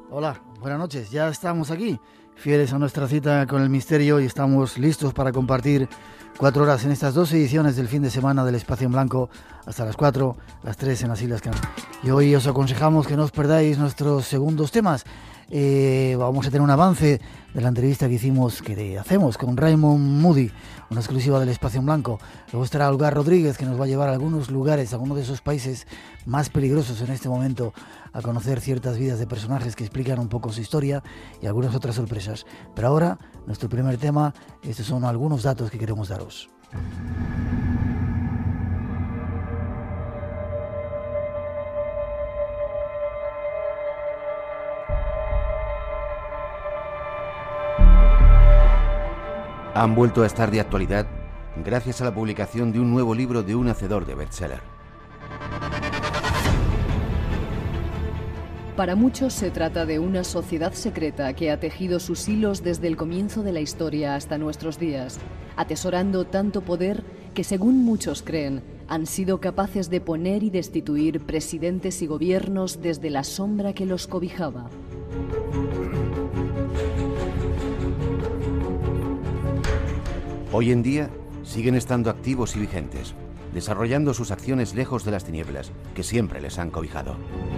Hola, buenas noches. Ya estamos aquí, fieles a nuestra cita con el misterio, y estamos listos para compartir 4 horas en estas 2 ediciones del fin de semana del Espacio en Blanco, hasta las 4, las 3 en las Islas Canarias. Y hoy os aconsejamos que no os perdáis nuestros segundos temas. Vamos a tener un avance de la entrevista que hacemos con Raymond Moody, una exclusiva del Espacio en Blanco. Luego estará Olga Rodríguez, que nos va a llevar a algunos lugares, a algunos de esos países más peligrosos en este momento, a conocer ciertas vidas de personajes que explican un poco su historia y algunas otras sorpresas. Pero ahora, nuestro primer tema, estos son algunos datos que queremos daros. Han vuelto a estar de actualidad gracias a la publicación de un nuevo libro de un hacedor de bestseller. Para muchos se trata de una sociedad secreta que ha tejido sus hilos desde el comienzo de la historia hasta nuestros días, atesorando tanto poder que, según muchos creen, han sido capaces de poner y destituir presidentes y gobiernos desde la sombra que los cobijaba. Hoy en día siguen estando activos y vigentes, desarrollando sus acciones lejos de las tinieblas que siempre les han cobijado.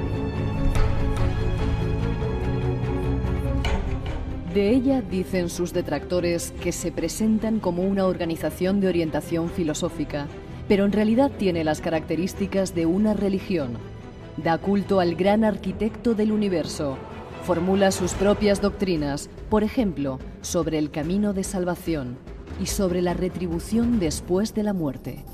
De ella dicen sus detractores que se presentan como una organización de orientación filosófica, pero en realidad tiene las características de una religión. Da culto al gran arquitecto del universo, formula sus propias doctrinas, por ejemplo, sobre el camino de salvación y sobre la retribución después de la muerte.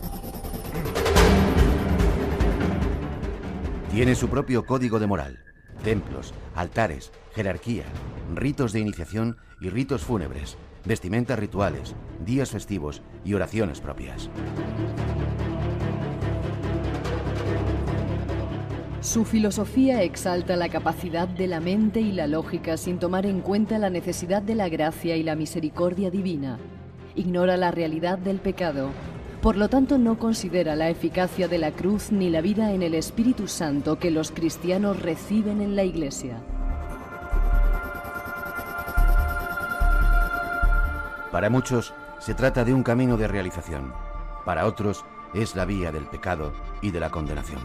Tiene su propio código de moral, templos, altares, jerarquía, ritos de iniciación y ritos fúnebres, vestimentas rituales, días festivos y oraciones propias. Su filosofía exalta la capacidad de la mente y la lógica sin tomar en cuenta la necesidad de la gracia y la misericordia divina. Ignora la realidad del pecado. Por lo tanto, no considera la eficacia de la cruz ni la vida en el Espíritu Santo que los cristianos reciben en la Iglesia. Para muchos se trata de un camino de realización. Para otros es la vía del pecado y de la condenación.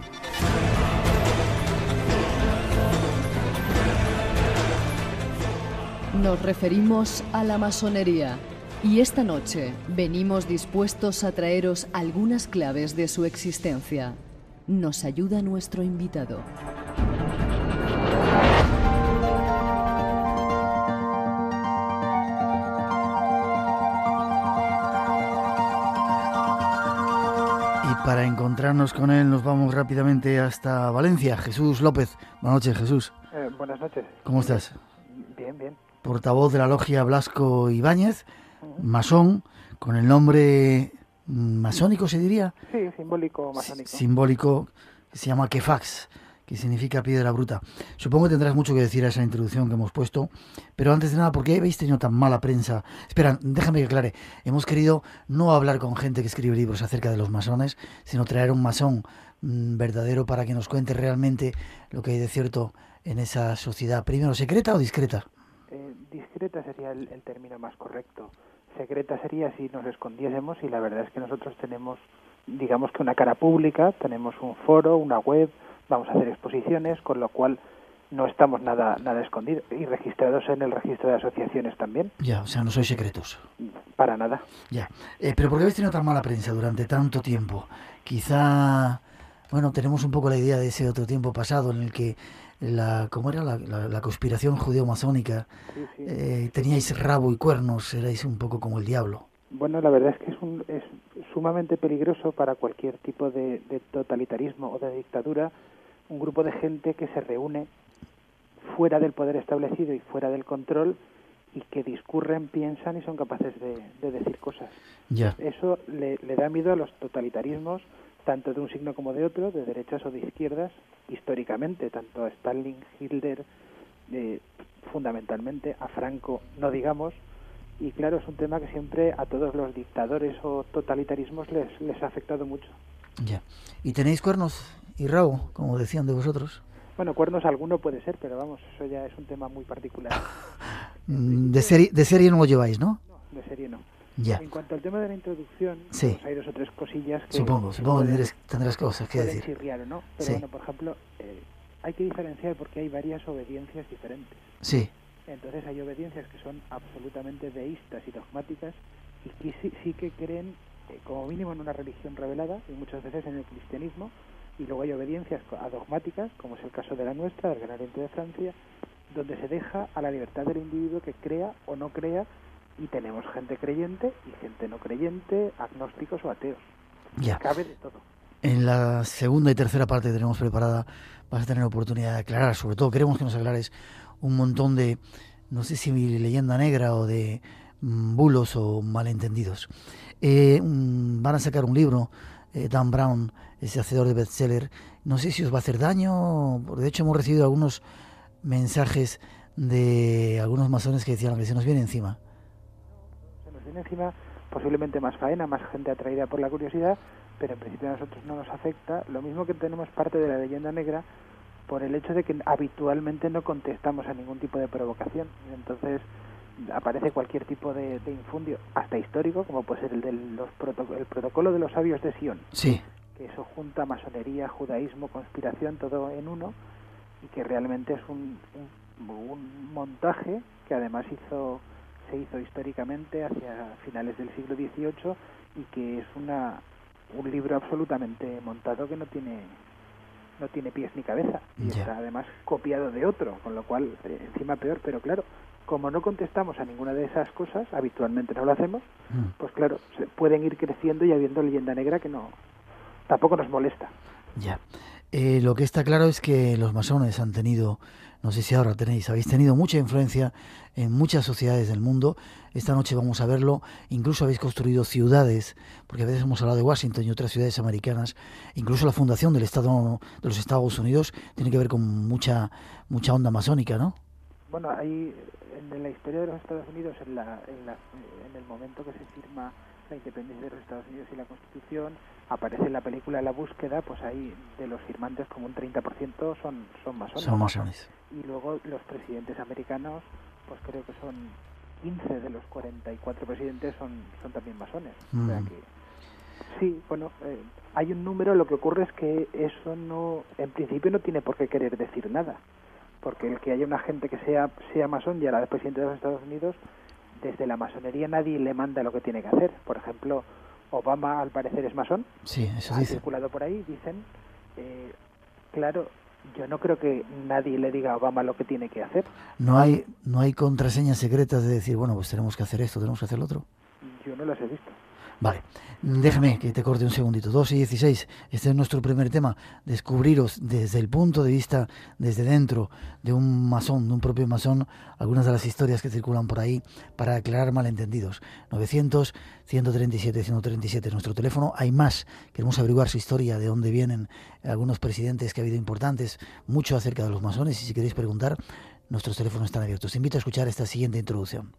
Nos referimos a la masonería. Y esta noche venimos dispuestos a traeros algunas claves de su existencia. Nos ayuda nuestro invitado. Y para encontrarnos con él nos vamos rápidamente hasta Valencia. Jesús López. Buenas noches, Jesús. Buenas noches. ¿Cómo estás? Bien, bien. Portavoz de la logia Blasco Ibáñez, masón, con el nombre masónico, ¿se diría? Sí, simbólico, masónico. Simbólico, que se llama Kefax, que significa piedra bruta. Supongo que tendrás mucho que decir a esa introducción que hemos puesto, pero antes de nada, ¿por qué habéis tenido tan mala prensa? Espera, déjame que aclare. Hemos querido no hablar con gente que escribe libros acerca de los masones, sino traer un masón verdadero para que nos cuente realmente lo que hay de cierto en esa sociedad. Primero, ¿secreta o discreta? Discreta sería el término más correcto. Secreta sería si nos escondiésemos, y la verdad es que nosotros tenemos, digamos que una cara pública, tenemos un foro, una web, vamos a hacer exposiciones, con lo cual no estamos nada escondidos, y registrados en el registro de asociaciones también. Ya, o sea, no sois secretos. Para nada. Ya, pero ¿por qué habéis tenido tan mala prensa durante tanto tiempo? Quizá, bueno, tenemos un poco la idea de ese otro tiempo pasado en el que ¿cómo era la conspiración judeo-masónica? Sí. Teníais rabo y cuernos, erais un poco como el diablo. Bueno, la verdad es que es sumamente peligroso para cualquier tipo de totalitarismo o de dictadura, un grupo de gente que se reúne fuera del poder establecido y fuera del control, y que discurren, piensan y son capaces de decir cosas. Ya. Eso le da miedo a los totalitarismos, tanto de un signo como de otro, de derechas o de izquierdas, históricamente, tanto a Stalin, Hitler, fundamentalmente, a Franco, no digamos, y claro, es un tema que siempre a todos los dictadores o totalitarismos les ha afectado mucho. Ya. ¿Y tenéis cuernos y rabo, como decían de vosotros? Bueno, cuernos alguno puede ser, pero vamos, eso ya es un tema muy particular. De serie no lo lleváis, ¿no? No, de serie no. Ya. En cuanto al tema de la introducción, Sí. pues hay 2 o 3 cosillas que... Supongo tendrás cosas que pueden decir. chirriar o no. Pero Sí. bueno, por ejemplo, hay que diferenciar porque hay varias obediencias diferentes. Sí, Entonces hay obediencias que son absolutamente deístas y dogmáticas y que sí que creen como mínimo en una religión revelada y muchas veces en el cristianismo, y luego hay obediencias adogmáticas, como es el caso de la nuestra, del Gran Oriente de Francia, donde se deja a la libertad del individuo que crea o no crea, y tenemos gente creyente y gente no creyente, agnósticos o ateos. ya. Cabe de todo. En la segunda y tercera parte que tenemos preparada vas a tener oportunidad de aclarar, sobre todo queremos que nos aclares un montón de, no sé si leyenda negra o de bulos o malentendidos. Van a sacar un libro, Dan Brown, ese hacedor de bestseller, no sé si os va a hacer daño, de hecho hemos recibido algunos mensajes de algunos masones que decían que se nos viene encima. Se nos viene encima posiblemente más faena, más gente atraída por la curiosidad, pero en principio a nosotros no nos afecta, lo mismo que tenemos parte de la leyenda negra por el hecho de que habitualmente no contestamos a ningún tipo de provocación, entonces aparece cualquier tipo de infundio, hasta histórico, como puede ser el protocolo de los sabios de Sion, Sí, que eso junta masonería, judaísmo, conspiración, todo en uno, y que realmente es un montaje que además se hizo históricamente hacia finales del siglo XVIII y que es un libro absolutamente montado que no tiene pies ni cabeza, y Ya. está además copiado de otro, con lo cual encima peor, pero claro, como no contestamos a ninguna de esas cosas, habitualmente no lo hacemos, pues claro, se pueden ir creciendo y habiendo leyenda negra que tampoco nos molesta. ya. Lo que está claro es que los masones han tenido, no sé si ahora habéis tenido mucha influencia en muchas sociedades del mundo. Esta noche vamos a verlo. Incluso habéis construido ciudades, porque a veces hemos hablado de Washington y otras ciudades americanas. Incluso la fundación del Estado de los Estados Unidos tiene que ver con mucha onda masónica, ¿no? Bueno, ahí en la historia de los Estados Unidos, en el momento que se firma la independencia de los Estados Unidos y la Constitución, aparece en la película La Búsqueda, pues ahí de los firmantes como un 30% son masones. Son masones. Y luego los presidentes americanos, pues creo que son 15 de los 44 presidentes son también masones. O sea que sí, bueno, hay un número, lo que ocurre es que eso no, en principio no tiene por qué querer decir nada, porque el que haya una gente que sea masón y ahora es presidente de los Estados Unidos, desde la masonería nadie le manda lo que tiene que hacer. Por ejemplo, Obama al parecer es masón. Sí, eso ha dice. circulado por ahí, dicen. Claro, yo no creo que nadie le diga a Obama lo que tiene que hacer. No hay contraseñas secretas de decir, bueno, pues tenemos que hacer esto, tenemos que hacer lo otro. Yo no las he visto. Vale, déjame que te corte un segundito. 2:16, este es nuestro primer tema. Descubriros desde el punto de vista, desde dentro de un masón, de un propio masón, algunas de las historias que circulan por ahí para aclarar malentendidos. 900-137-137, nuestro teléfono. Hay más, queremos averiguar su historia, de dónde vienen algunos presidentes que ha habido importantes, mucho acerca de los masones, y si queréis preguntar, nuestros teléfonos están abiertos. Te invito a escuchar esta siguiente introducción.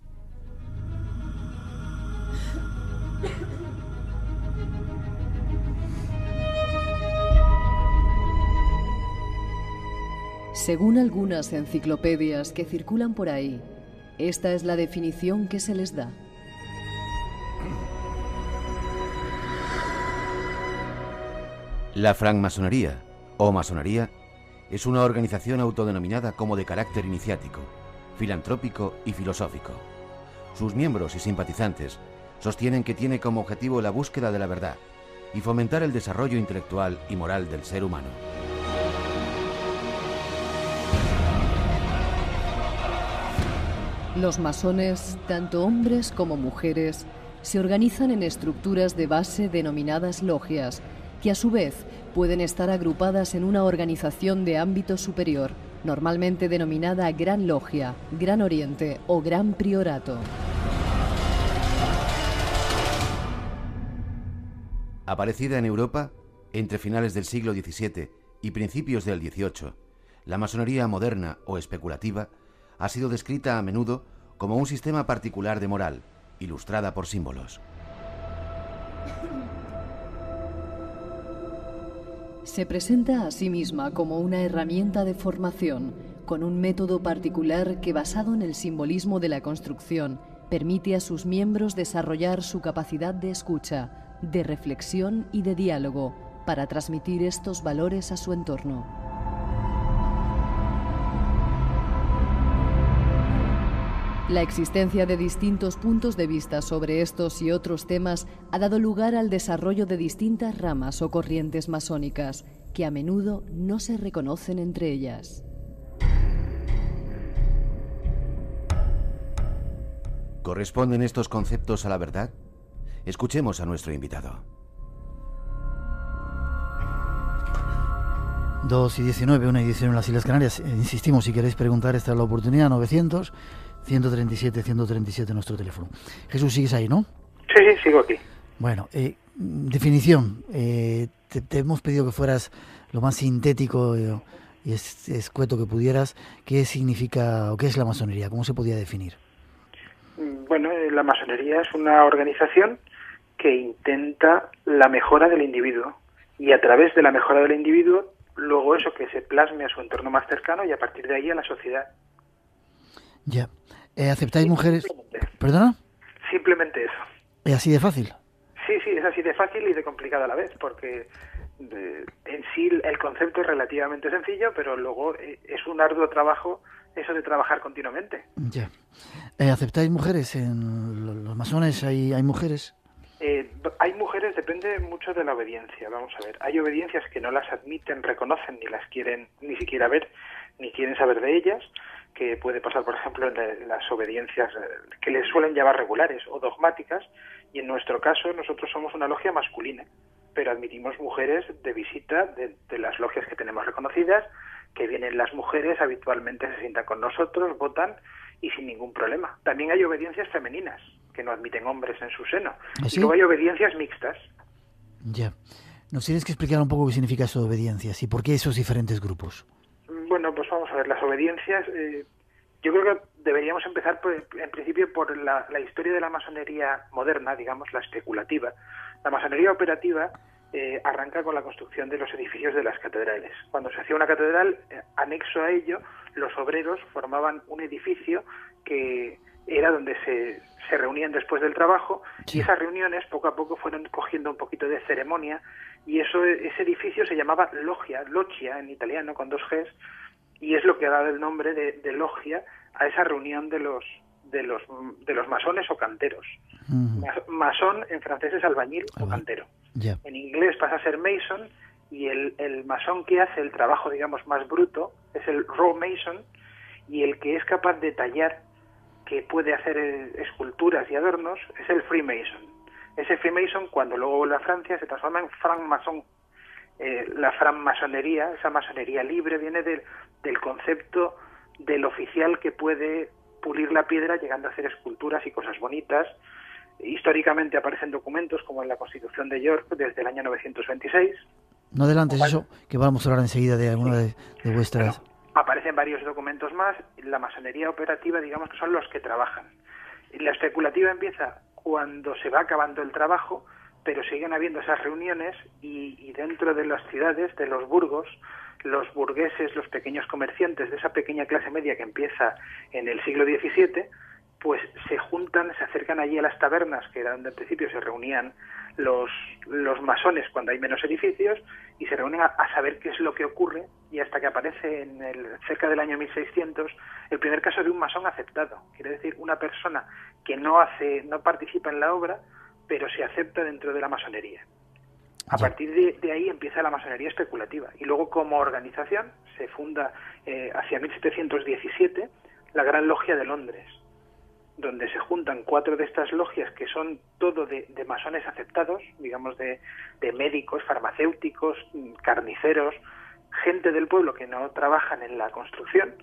Según algunas enciclopedias que circulan por ahí, esta es la definición que se les da. La francmasonería, o masonería, es una organización autodenominada como de carácter iniciático, filantrópico y filosófico. Sus miembros y simpatizantes sostienen que tiene como objetivo la búsqueda de la verdad y fomentar el desarrollo intelectual y moral del ser humano. Los masones, tanto hombres como mujeres, se organizan en estructuras de base denominadas logias, que a su vez pueden estar agrupadas en una organización de ámbito superior, normalmente denominada Gran Logia, Gran Oriente o Gran Priorato. Aparecida en Europa entre finales del siglo XVII y principios del XVIII, la masonería moderna o especulativa ha sido descrita a menudo como un sistema particular de moral, ilustrada por símbolos. Se presenta a sí misma como una herramienta de formación, con un método particular que, basado en el simbolismo de la construcción, permite a sus miembros desarrollar su capacidad de escucha, de reflexión y de diálogo para transmitir estos valores a su entorno. La existencia de distintos puntos de vista sobre estos y otros temas ha dado lugar al desarrollo de distintas ramas o corrientes masónicas, que a menudo no se reconocen entre ellas. ¿Corresponden estos conceptos a la verdad? Escuchemos a nuestro invitado. 2:19, 1:19 en las Islas Canarias. Insistimos, si queréis preguntar, esta es la oportunidad. 900-137-137 nuestro teléfono. Jesús, ¿sigues ahí, no? Sí, sigo aquí. Bueno, definición. Te hemos pedido que fueras lo más sintético y escueto que pudieras. ¿Qué significa o qué es la masonería? ¿Cómo se podía definir? Bueno, la masonería es una organización que intenta la mejora del individuo, y a través de la mejora del individuo, luego eso que se plasme a su entorno más cercano y a partir de ahí a la sociedad. Ya. ¿Aceptáis mujeres? Simplemente. ¿Perdona? Simplemente eso. ¿Es así de fácil? Sí, es así de fácil y de complicado a la vez, porque en sí el concepto es relativamente sencillo, pero luego es un arduo trabajo eso de trabajar continuamente. Ya. ¿Aceptáis mujeres? ¿En los masones hay mujeres? Hay mujeres, depende mucho de la obediencia. Vamos a ver, hay obediencias que no las admiten, reconocen, ni las quieren ni siquiera ver, ni quieren saber de ellas, que puede pasar, por ejemplo, en las obediencias que les suelen llamar regulares o dogmáticas, y en nuestro caso nosotros somos una logia masculina, pero admitimos mujeres de visita de las logias que tenemos reconocidas, que vienen las mujeres, habitualmente se sientan con nosotros, votan y sin ningún problema. También hay obediencias femeninas, que no admiten hombres en su seno. ¿Así? Y luego hay obediencias mixtas. Ya. ¿Nos tienes que explicar un poco qué significa eso de obediencias y por qué esos diferentes grupos? Bueno, pues vamos a ver, las obediencias, yo creo que deberíamos empezar en principio por la historia de la masonería moderna, digamos, la especulativa. La masonería operativa arranca con la construcción de los edificios de las catedrales. Cuando se hacía una catedral, anexo a ello, los obreros formaban un edificio que era donde se reunían después del trabajo, sí. Y esas reuniones poco a poco fueron cogiendo un poquito de ceremonia, y ese edificio se llamaba loggia en italiano, con 2 Gs, y es lo que ha dado el nombre de logia a esa reunión de los masones o canteros. Masón en francés es albañil o cantero. Yeah. En inglés pasa a ser mason, y el masón que hace el trabajo, digamos, más bruto es el raw mason, y el que es capaz de tallar, que puede hacer esculturas y adornos, es el freemason. Ese freemason, cuando luego vuelve a Francia, se transforma en francmason. La francmasonería, esa masonería libre, viene del concepto del oficial que puede pulir la piedra llegando a hacer esculturas y cosas bonitas. Históricamente aparecen documentos como en la Constitución de York desde el año 926. No adelantes eso, que vamos a hablar enseguida de alguna de vuestras... Bueno, aparecen varios documentos más. La masonería operativa, digamos que son los que trabajan. La especulativa empieza cuando se va acabando el trabajo, pero siguen habiendo esas reuniones y dentro de las ciudades, de los burgos, los burgueses, los pequeños comerciantes de esa pequeña clase media que empieza en el siglo XVII, pues se juntan, se acercan allí a las tabernas, que era donde al principio se reunían los masones cuando hay menos edificios, y se reúnen a saber qué es lo que ocurre, y hasta que aparece cerca del año 1600 el primer caso de un masón aceptado. Quiere decir, una persona que no participa en la obra, pero se acepta dentro de la masonería. A partir de ahí empieza la masonería especulativa, y luego como organización se funda hacia 1717 la Gran Logia de Londres, donde se juntan 4 de estas logias que son todo de masones aceptados, digamos de médicos, farmacéuticos, carniceros, gente del pueblo que no trabajan en la construcción,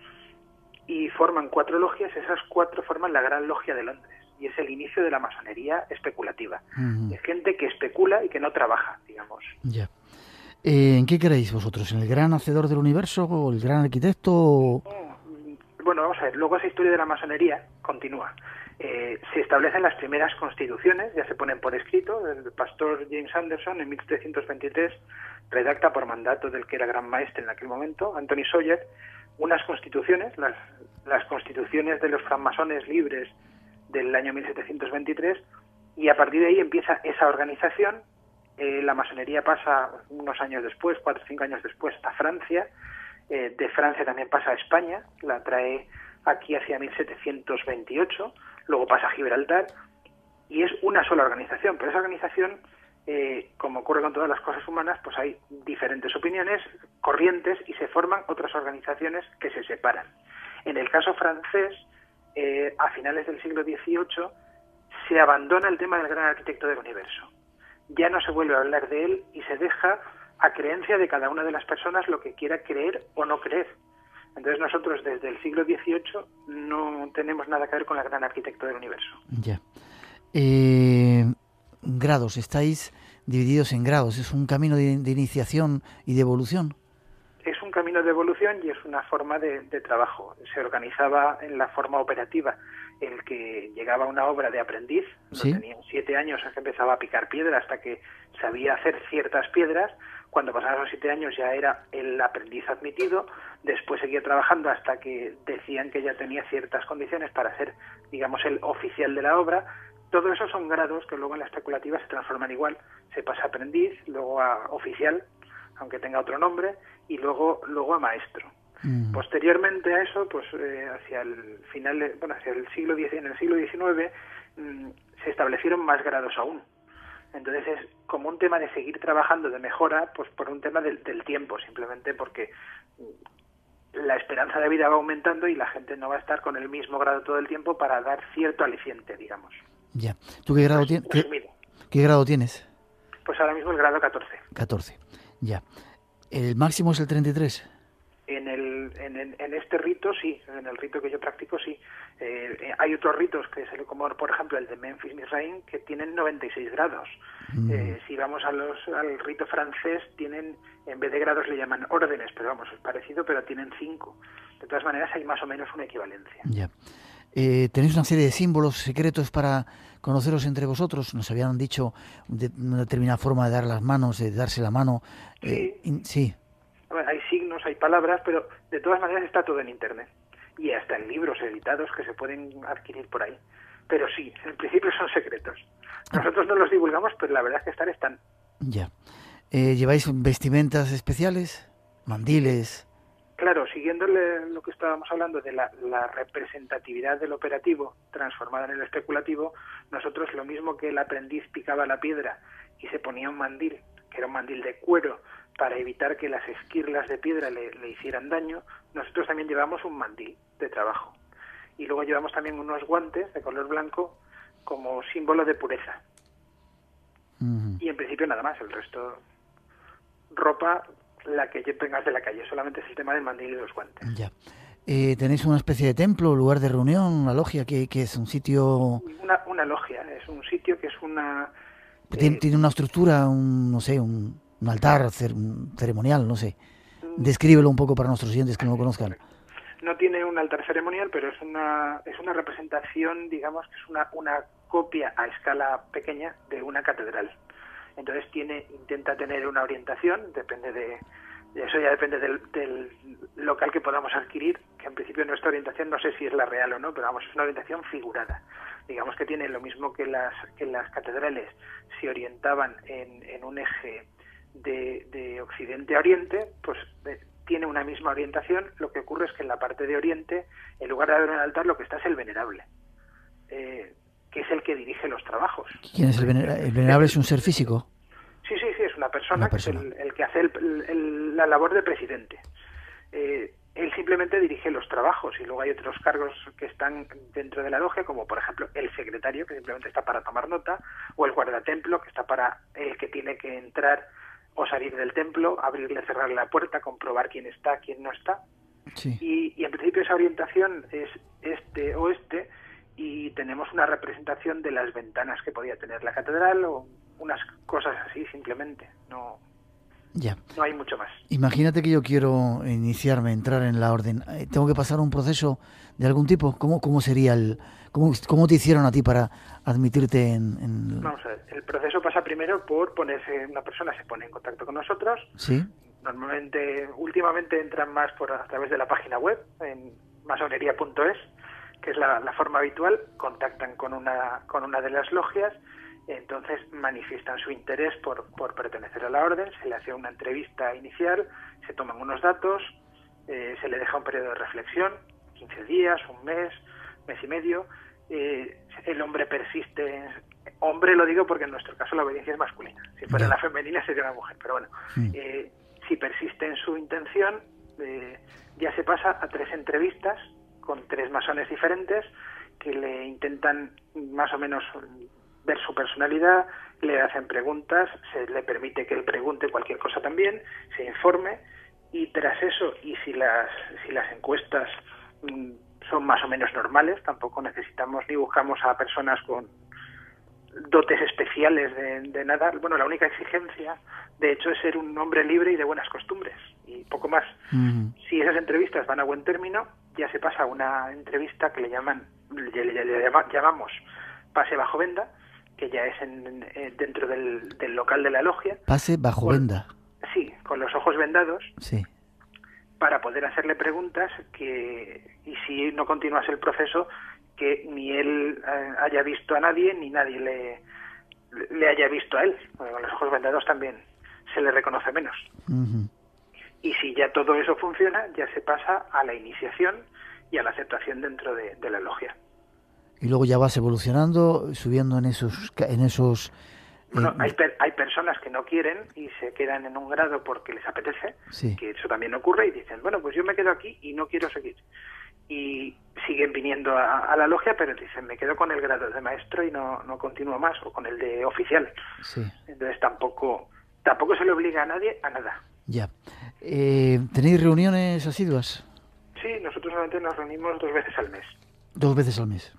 y forman 4 logias. Esas 4 forman la Gran Logia de Londres, y es el inicio de la masonería especulativa. Es gente que especula y que no trabaja, digamos. Ya. ¿En qué creéis vosotros? ¿En el gran hacedor del universo o el gran arquitecto? Bueno, vamos a ver, luego esa historia de la masonería continúa. Se establecen las primeras constituciones, ya se ponen por escrito. El pastor James Anderson en 1723 redacta por mandato del que era gran maestre en aquel momento, Anthony Sawyer, unas constituciones, las constituciones de los francmasones libres del año 1723, y a partir de ahí empieza esa organización. La masonería pasa unos años después, 4 o 5 años después, a Francia. De Francia también pasa a España, la trae aquí hacia 1728, luego pasa a Gibraltar, y es una sola organización. Pero esa organización, como ocurre con todas las cosas humanas, pues hay diferentes opiniones, corrientes, y se forman otras organizaciones que se separan. En el caso francés, a finales del siglo XVIII, se abandona el tema del gran arquitecto del universo. Ya no se vuelve a hablar de él y se deja a creencia de cada una de las personas lo que quiera creer o no creer. Entonces nosotros desde el siglo XVIII no tenemos nada que ver con el gran arquitecto del universo. Ya. Grados, estáis divididos en grados. ¿Es un camino de iniciación y de evolución? Es un camino de evolución y es una forma de trabajo. Se organizaba en la forma operativa. El que llegaba a una obra de aprendiz, ¿Sí? Tenían 7 años, que empezaba a picar piedra hasta que sabía hacer ciertas piedras. Cuando pasaban los 7 años ya era el aprendiz admitido. Después seguía trabajando hasta que decían que ya tenía ciertas condiciones para ser, digamos, el oficial de la obra. Todo eso son grados que luego en la especulativa se transforman igual. Se pasa a aprendiz, luego a oficial, aunque tenga otro nombre, y luego a maestro. Posteriormente a eso, pues hacia el final, hacia el siglo X, en el siglo XIX, se establecieron más grados aún. Entonces es como un tema de seguir trabajando, de mejora, pues por un tema del tiempo, simplemente porque la esperanza de vida va aumentando y la gente no va a estar con el mismo grado todo el tiempo para dar cierto aliciente, digamos. Ya. ¿Tú qué grado tienes? ¿Qué grado tienes? Pues ahora mismo el grado 14. 14, ya. ¿El máximo es el 33? En este rito sí, en el rito que yo practico sí. Hay otros ritos, como por ejemplo el de Memphis Misraim, que tienen 96 grados. Si vamos al rito francés, tienen, en vez de grados le llaman órdenes, pero vamos, es parecido, pero tienen 5. De todas maneras hay más o menos una equivalencia. Ya. ¿Tenéis una serie de símbolos secretos para conoceros entre vosotros? Nos habían dicho una determinada forma de dar las manos, de darse la mano. Sí. Bueno, hay signos, hay palabras, pero de todas maneras está todo en Internet. Y hasta en libros editados que se pueden adquirir por ahí. Pero sí, en principio son secretos. Nosotros no los divulgamos, pero la verdad es que están. Ya. ¿Lleváis vestimentas especiales? ¿Mandiles? Claro, siguiéndole lo que estábamos hablando de la representatividad del operativo transformada en el especulativo, nosotros lo mismo que el aprendiz picaba la piedra y se ponía un mandil, que era un mandil de cuero, para evitar que las esquirlas de piedra le hicieran daño, nosotros también llevamos un mandil de trabajo. Y luego llevamos también unos guantes de color blanco como símbolo de pureza. Y en principio nada más, el resto ropa la que tengas de la calle, solamente es el tema del mandil y los guantes. Ya. ¿Tenéis una especie de templo, lugar de reunión, una logia, que es un sitio...? Una logia, es un sitio que es una... Tiene una estructura, un altar ceremonial, no sé. Descríbelo un poco para nuestros oyentes que no lo conozcan. No tiene un altar ceremonial, pero es una representación, digamos, que es una copia a escala pequeña de una catedral. Entonces intenta tener una orientación, depende de eso, ya depende del local que podamos adquirir, que en principio nuestra orientación no sé si es la real o no, pero vamos, es una orientación figurada. Digamos que tiene lo mismo que las catedrales se orientaban en un eje de occidente a oriente, pues tiene una misma orientación. Lo que ocurre es que en la parte de oriente, en lugar de haber un altar, lo que está es el venerable, que es el que dirige los trabajos. ¿Quién es el venerable? ¿El venerable es un ser físico? Sí, es una persona. Que es el que hace la labor de presidente. Él simplemente dirige los trabajos y luego hay otros cargos que están dentro de la logia, como por ejemplo el secretario, que simplemente está para tomar nota, o el guardatemplo, que está para el que tiene que entrar o salir del templo, abrirle, cerrar la puerta, comprobar quién está, quién no está. Sí. Y en principio esa orientación es este-oeste, y tenemos una representación de las ventanas que podía tener la catedral o unas cosas así simplemente. No Ya. No hay mucho más. Imagínate que yo quiero iniciarme, entrar en la orden. ¿Tengo que pasar un proceso de algún tipo? ¿Cómo sería cómo te hicieron a ti para admitirte en... Vamos a ver, el proceso pasa primero por ponerse, una persona se pone en contacto con nosotros. Sí. Normalmente, últimamente entran más a través de la página web, en masonería.es, que es la forma habitual. Contactan con una de las logias, entonces manifiestan su interés por pertenecer a la orden, se le hace una entrevista inicial, se toman unos datos, se le deja un periodo de reflexión, 15 días, un mes y medio. El hombre persiste, hombre lo digo porque en nuestro caso la obediencia es masculina, si fuera la femenina sería una mujer, pero bueno, si persiste en su intención, ya se pasa a 3 entrevistas con 3 masones diferentes que le intentan más o menos ver su personalidad, le hacen preguntas, se le permite que él pregunte cualquier cosa también, se informe, y tras eso, y si las encuestas son más o menos normales, tampoco necesitamos ni buscamos a personas con dotes especiales de nada. Bueno, la única exigencia, de hecho, es ser un hombre libre y de buenas costumbres, y poco más. Si esas entrevistas van a buen término, ya se pasa a una entrevista que le llamamos pase bajo venda, que ya es dentro del local de la logia. Pase bajo venda. Sí, con los ojos vendados. Sí. Para poder hacerle preguntas y si no continuase el proceso, que ni él haya visto a nadie, ni nadie le haya visto a él. Porque con los ojos vendados también se le reconoce menos. Y si ya todo eso funciona, ya se pasa a la iniciación y a la aceptación dentro de la logia. Y luego ya vas evolucionando, subiendo en esos bueno, hay personas que no quieren y se quedan en un grado porque les apetece, sí, que eso también ocurre, y dicen, bueno, pues yo me quedo aquí y no quiero seguir. Y siguen viniendo a la logia, pero dicen, me quedo con el grado de maestro y no continúo más, o con el de oficial. Sí. Entonces tampoco se le obliga a nadie a nada. Ya. ¿Tenéis reuniones asiduas? Sí, nosotros solamente nos reunimos 2 veces al mes. 2 veces al mes.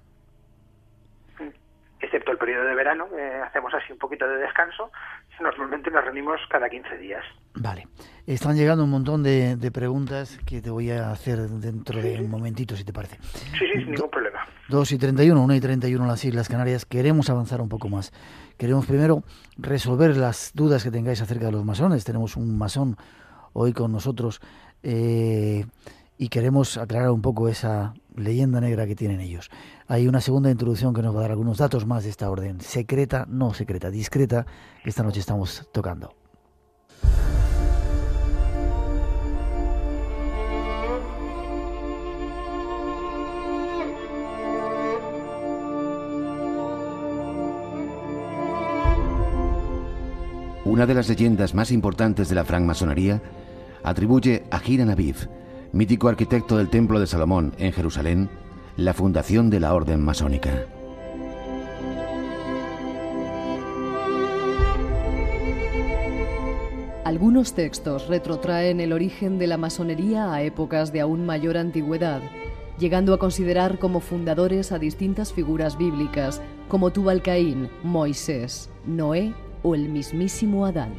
Excepto el periodo de verano, hacemos así un poquito de descanso. Normalmente nos reunimos cada 15 días. Vale. Están llegando un montón de preguntas que te voy a hacer dentro de un momentito, si te parece. Sí, sin ningún problema. 2:31, 1:31 en las Islas Canarias. Queremos avanzar un poco más. Queremos primero resolver las dudas que tengáis acerca de los masones. Tenemos un masón hoy con nosotros y queremos aclarar un poco esa leyenda negra que tienen ellos. Hay una segunda introducción que nos va a dar algunos datos más de esta orden. Secreta, no secreta, discreta, que esta noche estamos tocando. Una de las leyendas más importantes de la francmasonería atribuye a Hiram Aviv, mítico arquitecto del Templo de Salomón en Jerusalén, la fundación de la orden masónica. Algunos textos retrotraen el origen de la masonería a épocas de aún mayor antigüedad, llegando a considerar como fundadores a distintas figuras bíblicas como Tubal-Caín, Moisés, Noé o el mismísimo Adán.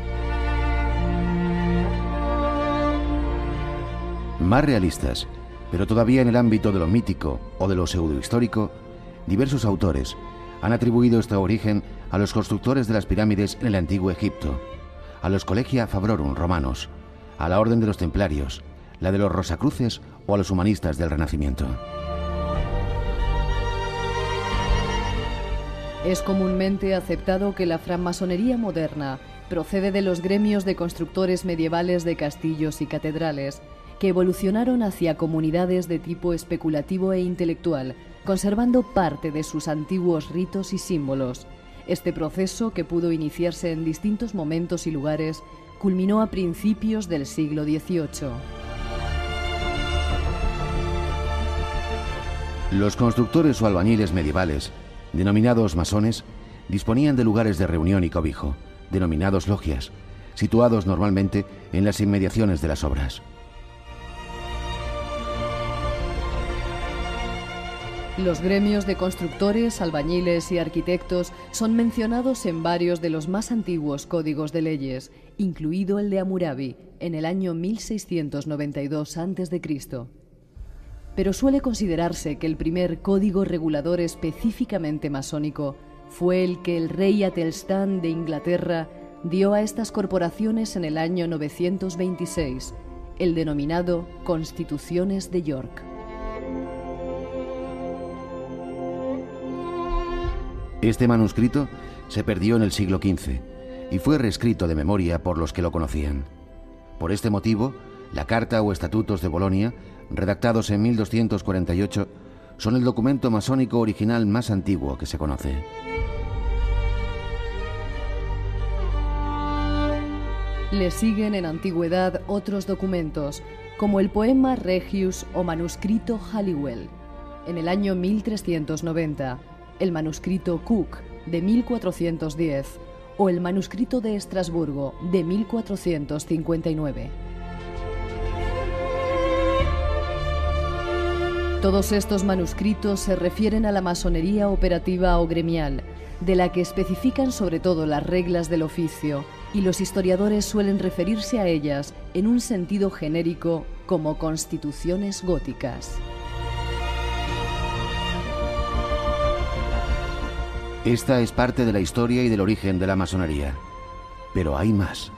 Más realistas, pero todavía en el ámbito de lo mítico o de lo pseudohistórico, diversos autores han atribuido este origen a los constructores de las pirámides en el antiguo Egipto, a los Collegia Fabrorum romanos, a la Orden de los Templarios, la de los Rosacruces o a los humanistas del Renacimiento. Es comúnmente aceptado que la francmasonería moderna procede de los gremios de constructores medievales de castillos y catedrales, que evolucionaron hacia comunidades de tipo especulativo e intelectual, conservando parte de sus antiguos ritos y símbolos. Este proceso, que pudo iniciarse en distintos momentos y lugares, culminó a principios del siglo XVIII. Los constructores o albañiles medievales, denominados masones, disponían de lugares de reunión y cobijo, denominados logias, situados normalmente en las inmediaciones de las obras. Los gremios de constructores, albañiles y arquitectos son mencionados en varios de los más antiguos códigos de leyes, incluido el de Hammurabi, en el año 1692 a.C. Pero suele considerarse que el primer código regulador específicamente masónico fue el que el rey Atelstan de Inglaterra dio a estas corporaciones en el año 926, el denominado Constituciones de York. Este manuscrito se perdió en el siglo XV y fue reescrito de memoria por los que lo conocían. Por este motivo, la Carta o Estatutos de Bolonia, redactados en 1248, son el documento masónico original más antiguo que se conoce. Le siguen en antigüedad otros documentos, como el poema Regius o manuscrito Halliwell, en el año 1390, el manuscrito Cook, de 1410, o el manuscrito de Estrasburgo, de 1459. Todos estos manuscritos se refieren a la masonería operativa o gremial, de la que especifican sobre todo las reglas del oficio, y los historiadores suelen referirse a ellas en un sentido genérico como constituciones góticas. Esta es parte de la historia y del origen de la masonería. Pero hay más.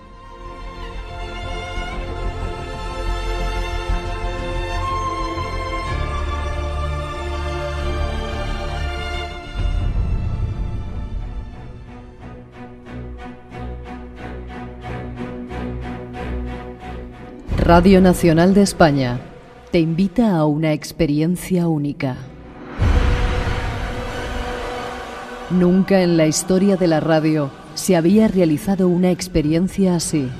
Radio Nacional de España te invita a una experiencia única. Nunca en la historia de la radio se había realizado una experiencia así.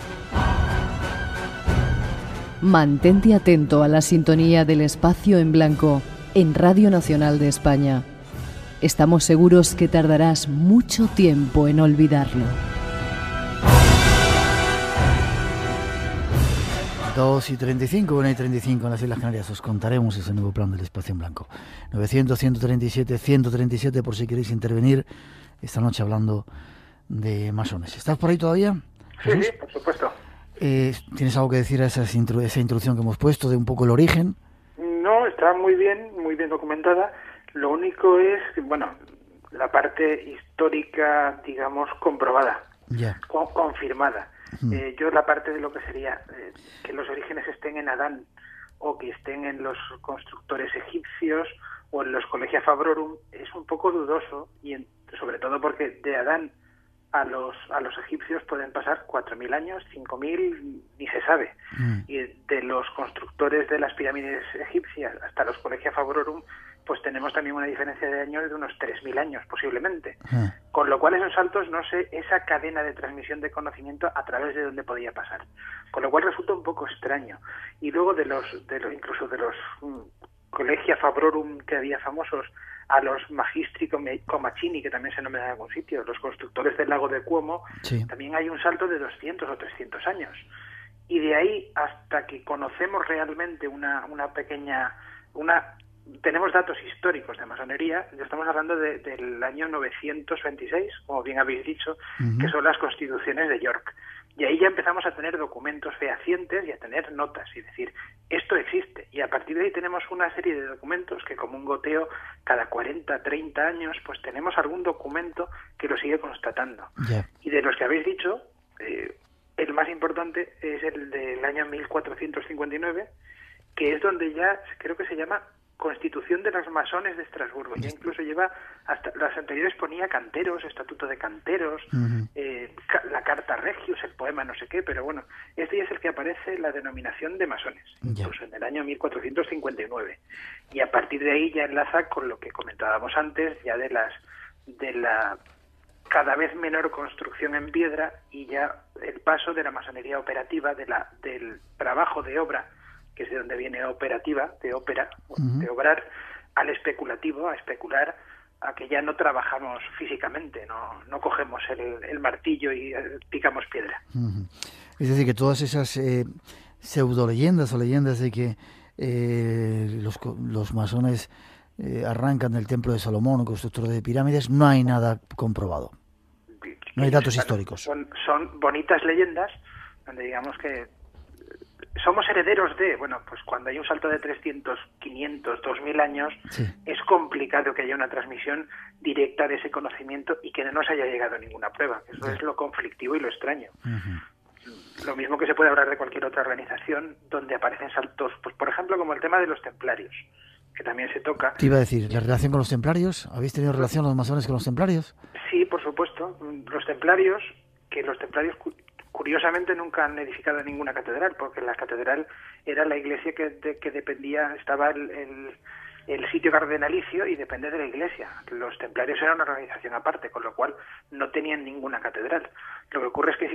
Mantente atento a la sintonía del espacio en blanco en Radio Nacional de España. Estamos seguros que tardarás mucho tiempo en olvidarlo. 2:35, 1:35 en las Islas Canarias. Os contaremos ese nuevo plan del espacio en blanco. 900-137-137 por si queréis intervenir esta noche hablando de masones. ¿Estás por ahí todavía, Jesús? Sí, por supuesto. ¿Tienes algo que decir a esa introducción que hemos puesto de un poco el origen? No, está muy bien documentada. Lo único es, bueno, la parte histórica, digamos, comprobada, confirmada. Yo la parte de lo que sería que los orígenes estén en Adán o que estén en los constructores egipcios o en los Collegia Fabrorum es un poco dudoso, y sobre todo porque de Adán a los egipcios pueden pasar 4.000 años, 5.000, ni se sabe. Y de los constructores de las pirámides egipcias hasta los Collegia Fabrorum, pues tenemos también una diferencia de años de unos 3.000 años posiblemente. Con lo cual esos saltos, no sé, esa cadena de transmisión de conocimiento a través de dónde podía pasar. Con lo cual resulta un poco extraño. Y luego incluso de los Collegia Fabrorum que había famosos, a los Magistri Comacini, que también se nombran en algún sitio, los constructores del lago de Como, también hay un salto de 200 o 300 años. Y de ahí hasta que conocemos realmente tenemos datos históricos de masonería, ya estamos hablando del año 926, como bien habéis dicho, que son las Constituciones de York. Y ahí ya empezamos a tener documentos fehacientes y a tener notas, y decir, esto existe. Y a partir de ahí tenemos una serie de documentos que, como un goteo, cada 40, 30 años, pues tenemos algún documento que lo sigue constatando. Y de los que habéis dicho, el más importante es el del año 1459, que es donde ya creo que se llama Constitución de los Masones de Estrasburgo. Ya incluso lleva, hasta las anteriores ponía canteros, estatuto de canteros, la carta Regius, el poema no sé qué, pero bueno, este ya es el que aparece la denominación de masones, incluso en el año 1459. Y a partir de ahí ya enlaza con lo que comentábamos antes, ya de la cada vez menor construcción en piedra, y ya el paso de la masonería operativa, del trabajo de obra, que es de donde viene operativa, de ópera, de obrar, al especulativo, a especular, a que ya no trabajamos físicamente, no cogemos el martillo y picamos piedra. Es decir, que todas esas pseudo leyendas o leyendas de que los masones arrancan del templo de Salomón, constructor de pirámides, no hay nada comprobado. No hay datos históricos. Son bonitas leyendas donde digamos que somos herederos de, bueno, pues cuando hay un salto de 300, 500, 2000 años, sí, es complicado que haya una transmisión directa de ese conocimiento y que no nos haya llegado ninguna prueba. Eso sí, es lo conflictivo y lo extraño. Lo mismo que se puede hablar de cualquier otra organización donde aparecen saltos, pues por ejemplo como el tema de los templarios, que también se toca. Te iba a decir, ¿la relación con los templarios? ¿Habéis tenido relación los masones con los templarios? Sí, por supuesto. Los templarios curiosamente nunca han edificado ninguna catedral, porque la catedral era la iglesia que dependía, estaba el sitio cardenalicio y depende de la iglesia. Los templarios eran una organización aparte, con lo cual no tenían ninguna catedral. Lo que ocurre es que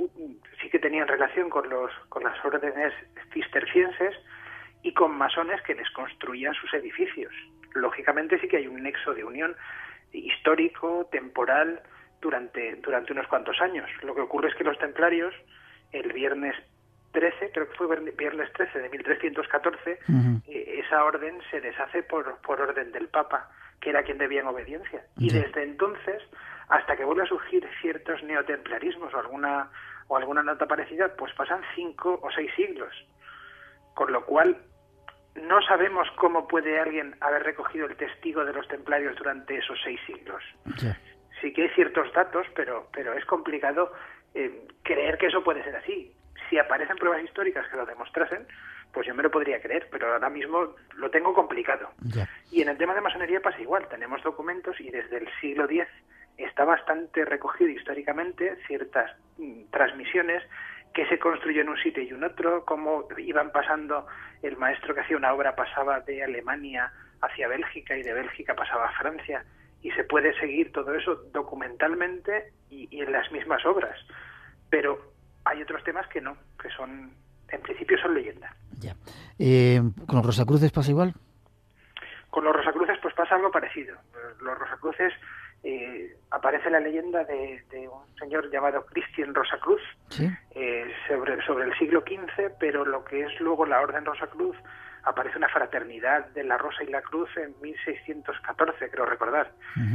sí que tenían relación con las órdenes cistercienses y con masones que les construían sus edificios. Lógicamente sí que hay un nexo de unión histórico, temporal, durante unos cuantos años. Lo que ocurre es que los templarios, el viernes 13, creo que fue viernes 13 de 1314, esa orden se deshace por orden del Papa, que era quien debía en obediencia. Y desde entonces, hasta que vuelve a surgir ciertos neotemplarismos o alguna nota parecida, pues pasan 5 o 6 siglos. Con lo cual, no sabemos cómo puede alguien haber recogido el testigo de los templarios durante esos 6 siglos. Sí que hay ciertos datos, pero es complicado creer que eso puede ser así. Si aparecen pruebas históricas que lo demostrasen, pues yo me lo podría creer, pero ahora mismo lo tengo complicado. Y en el tema de masonería pasa igual. Tenemos documentos y desde el siglo X está bastante recogido históricamente ciertas transmisiones que se construyó en un sitio y en otro, cómo iban pasando, el maestro que hacía una obra pasaba de Alemania hacia Bélgica y de Bélgica pasaba a Francia, y se puede seguir todo eso documentalmente y en las mismas obras. Pero hay otros temas que no, que son, en principio son leyenda. ¿Con los Rosacruces pasa igual? Con los Rosacruces pues pasa algo parecido. Los Rosacruces, aparece la leyenda de un señor llamado Cristian Rosacruz, ¿sí? sobre el siglo XV, pero lo que es luego la Orden Rosacruz, aparece una fraternidad de la Rosa y la Cruz en 1614, creo recordar.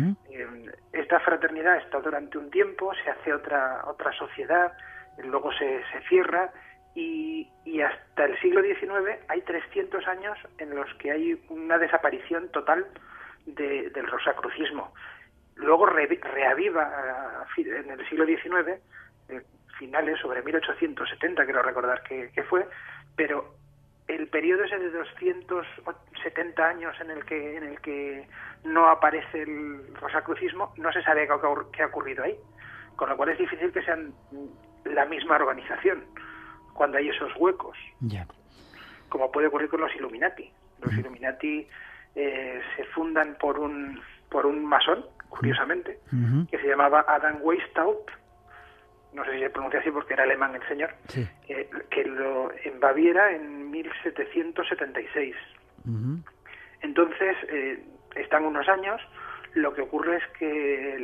Esta fraternidad está durante un tiempo, se hace otra sociedad, luego se cierra, y hasta el siglo XIX hay 300 años en los que hay una desaparición total del rosacrucismo. Luego reaviva en el siglo XIX, finales, sobre 1870, creo recordar que fue, pero el periodo ese de 270 años en el que no aparece el rosacrucismo, no se sabe qué ha ocurrido ahí, con lo cual es difícil que sean la misma organización cuando hay esos huecos, como puede ocurrir con los Illuminati. Los Illuminati se fundan por un masón, curiosamente, que se llamaba Adam Weishaupt, no sé si se pronuncia así porque era alemán el señor, que en Baviera en 1776. Entonces, están unos años, lo que ocurre es que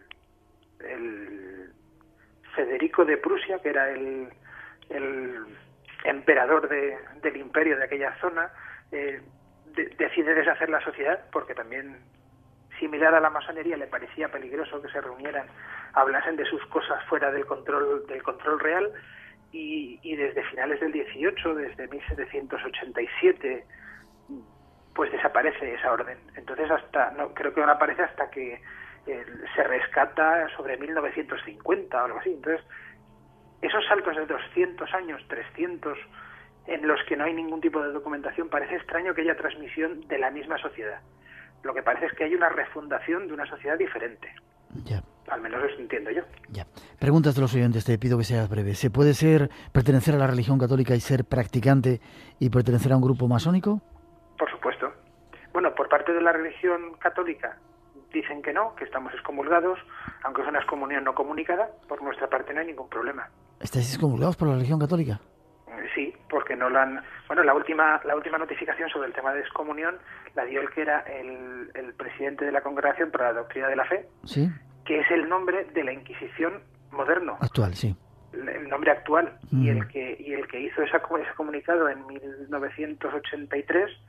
el Federico de Prusia, que era el emperador del imperio de aquella zona, decide deshacer la sociedad, porque también, similar a la masonería, le parecía peligroso que se reunieran, hablasen de sus cosas fuera del control real, y desde finales del 18, desde 1787, pues desaparece esa orden. Entonces creo que no aparece hasta que se rescata sobre 1950 o algo así. Entonces, esos saltos de 200 años, 300, en los que no hay ningún tipo de documentación, parece extraño que haya transmisión de la misma sociedad. Lo que parece es que hay una refundación de una sociedad diferente. Al menos eso entiendo yo. Preguntas de los oyentes, te pido que seas breve. ¿Se puede pertenecer a la religión católica y ser practicante y pertenecer a un grupo masónico? Por supuesto. Bueno, por parte de la religión católica dicen que no, que estamos excomulgados, aunque es una excomunión no comunicada. Por nuestra parte no hay ningún problema. ¿Estáis excomulgados por la religión católica? Sí, porque no lo han... Bueno, la última notificación sobre el tema de excomunión la dio el que era el presidente de la Congregación para la Doctrina de la Fe, ¿sí?, que es el nombre de la Inquisición moderno. Actual, sí. El nombre actual. Y el que hizo ese comunicado en 1983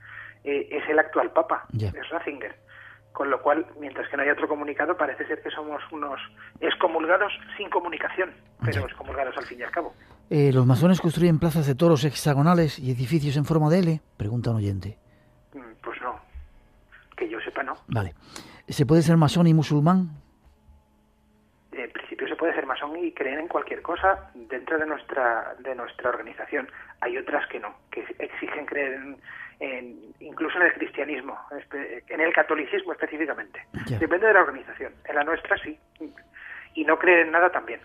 es el actual Papa, Ya. es Ratzinger. Con lo cual, mientras que no haya otro comunicado, parece ser que somos unos excomulgados sin comunicación, pero Ya. excomulgados al fin y al cabo. ¿Los masones construyen plazas de toros hexagonales y edificios en forma de L? Pregunta un oyente. Pues no, que yo sepa no. Vale. ¿Se puede ser masón y musulmán? En principio se puede ser masón y creer en cualquier cosa dentro de nuestra organización. Hay otras que no, que exigen creer incluso en el cristianismo, en el catolicismo específicamente. Ya. Depende de la organización. En la nuestra sí. Y no creer en nada también.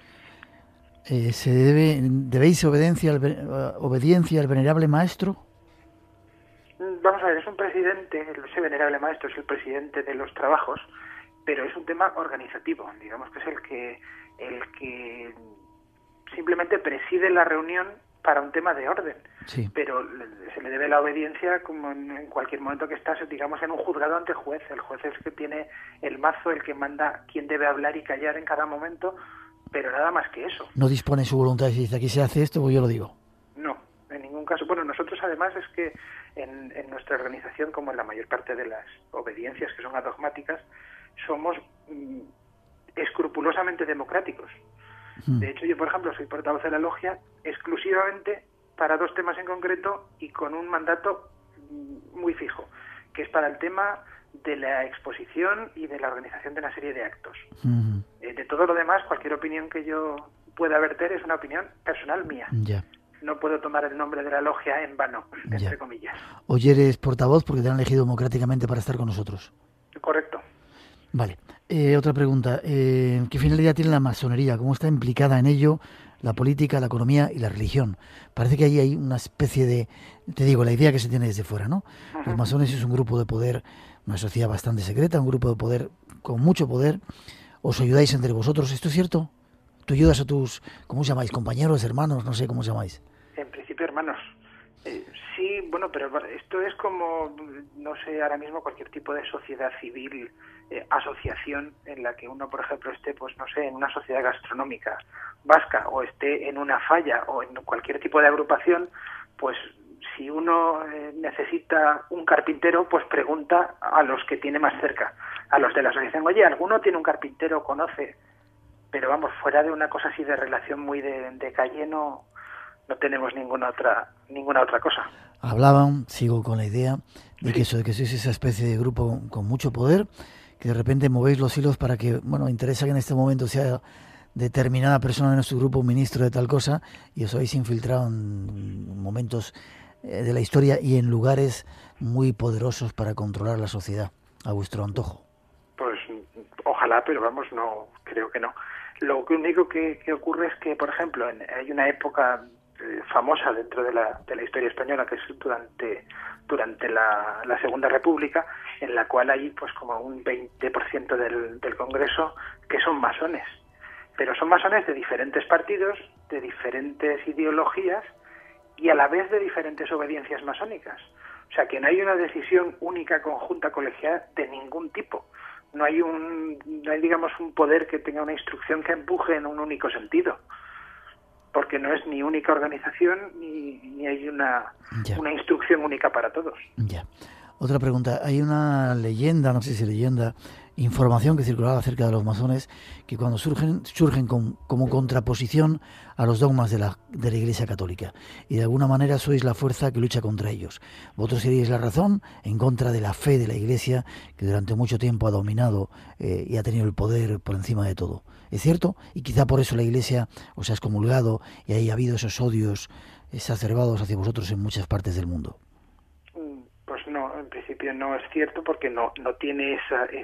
¿Debéis obediencia al venerable maestro? Vamos a ver, es un presidente, ese venerable maestro es el presidente de los trabajos, pero es un tema organizativo, digamos que es el que simplemente preside la reunión para un tema de orden, Sí. pero se le debe la obediencia como en cualquier momento que estás, digamos, en un juzgado ante juez. El juez es el que tiene el mazo, el que manda quién debe hablar y callar en cada momento, pero nada más que eso. No dispone su voluntad y dice aquí se hace esto, pues yo lo digo. No, en ningún caso. Bueno, nosotros además es que en nuestra organización, como en la mayor parte de las obediencias que son adogmáticas, somos escrupulosamente democráticos. De hecho, yo, por ejemplo, soy portavoz de la logia exclusivamente para 2 temas en concreto y con un mandato muy fijo, que es para el tema de la exposición y de la organización de una serie de actos. De todo lo demás, cualquier opinión que yo pueda verter es una opinión personal mía. Ya. No puedo tomar el nombre de la logia en vano, entre Ya. comillas. Hoy eres portavoz porque te han elegido democráticamente para estar con nosotros. Correcto. Vale. Otra pregunta. ¿Qué finalidad tiene la masonería? ¿Cómo está implicada en ello la política, la economía y la religión? Parece que ahí hay una especie de... Te digo, la idea que se tiene desde fuera, ¿no? Los masones es un grupo de poder, una sociedad bastante secreta, un grupo de poder con mucho poder. ¿Os ayudáis entre vosotros? ¿Esto es cierto? ¿Tú ayudas a tus, cómo os llamáis, compañeros, hermanos, no sé cómo os llamáis? En principio, hermanos. Sí, bueno, pero esto es como, no sé, ahora mismo cualquier tipo de sociedad civil, asociación en la que uno, por ejemplo, esté, pues no sé, en una sociedad gastronómica vasca o esté en una falla o en cualquier tipo de agrupación, pues si uno necesita un carpintero, pues pregunta a los que tiene más cerca, a los de la asociación. Oye, ¿alguno tiene un carpintero, conoce? Pero vamos, fuera de una cosa así de relación muy de calle no tenemos ninguna otra cosa. Hablaban, sigo con la idea, de que eso, de que sois esa especie de grupo con mucho poder, que de repente movéis los hilos para que, bueno, interesa que en este momento sea determinada persona de nuestro grupo un ministro de tal cosa, y os habéis infiltrado en momentos de la historia y en lugares muy poderosos para controlar la sociedad, a vuestro antojo. Pues ojalá, pero vamos, no, creo que no. Lo único que ocurre es que, por ejemplo, hay una época famosa dentro de la historia española, que es durante la Segunda República, en la cual hay pues como un 20% del Congreso que son masones. Pero son masones de diferentes partidos, de diferentes ideologías y a la vez de diferentes obediencias masónicas. O sea, que no hay una decisión única, conjunta, colegiada de ningún tipo. No hay digamos, un poder que tenga una instrucción que empuje en un único sentido. Porque no es ni única organización ni hay una instrucción única para todos. Ya. Otra pregunta. Hay una leyenda, no sé si leyenda, información que circulaba acerca de los masones, que cuando surgen como contraposición a los dogmas de la Iglesia Católica. Y de alguna manera sois la fuerza que lucha contra ellos. Vosotros seríais la razón en contra de la fe de la Iglesia, que durante mucho tiempo ha dominado y ha tenido el poder por encima de todo. ¿Es cierto? Y quizá por eso la Iglesia os ha excomulgado y ahí ha habido esos odios exacerbados hacia vosotros en muchas partes del mundo. Pues no, en principio no es cierto, porque no tiene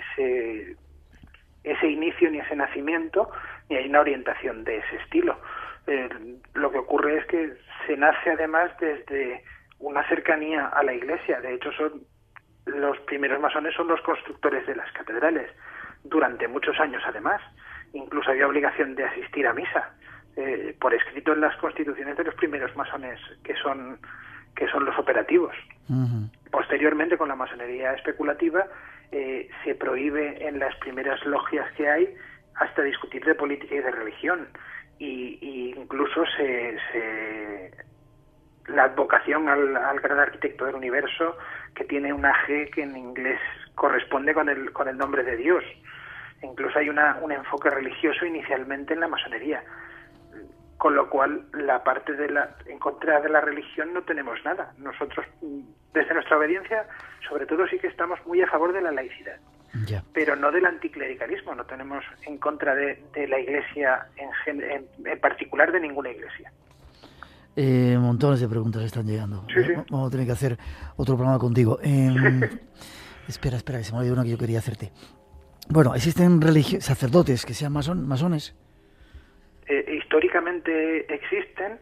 ese inicio ni ese nacimiento, ni hay una orientación de ese estilo. Lo que ocurre es que se nace además desde una cercanía a la Iglesia. De hecho, los primeros masones son los constructores de las catedrales, durante muchos años además. Incluso había obligación de asistir a misa, por escrito en las constituciones de los primeros masones, que son los operativos. Uh-huh. Posteriormente, con la masonería especulativa, se prohíbe en las primeras logias que hay hasta discutir de política y de religión, y incluso se la advocación al gran arquitecto del universo, que tiene una G que en inglés corresponde con el nombre de Dios. Incluso hay un enfoque religioso inicialmente en la masonería, con lo cual la parte en contra de la religión no tenemos nada. Nosotros, desde nuestra obediencia, sobre todo sí que estamos muy a favor de la laicidad, pero no del anticlericalismo. No tenemos en contra de la Iglesia en particular, de ninguna iglesia. Montones de preguntas están llegando. Sí. Vamos a tener que hacer otro programa contigo. Espera, que se me olvidó una que yo quería hacerte. Bueno, ¿existen sacerdotes que sean masones? Históricamente existen,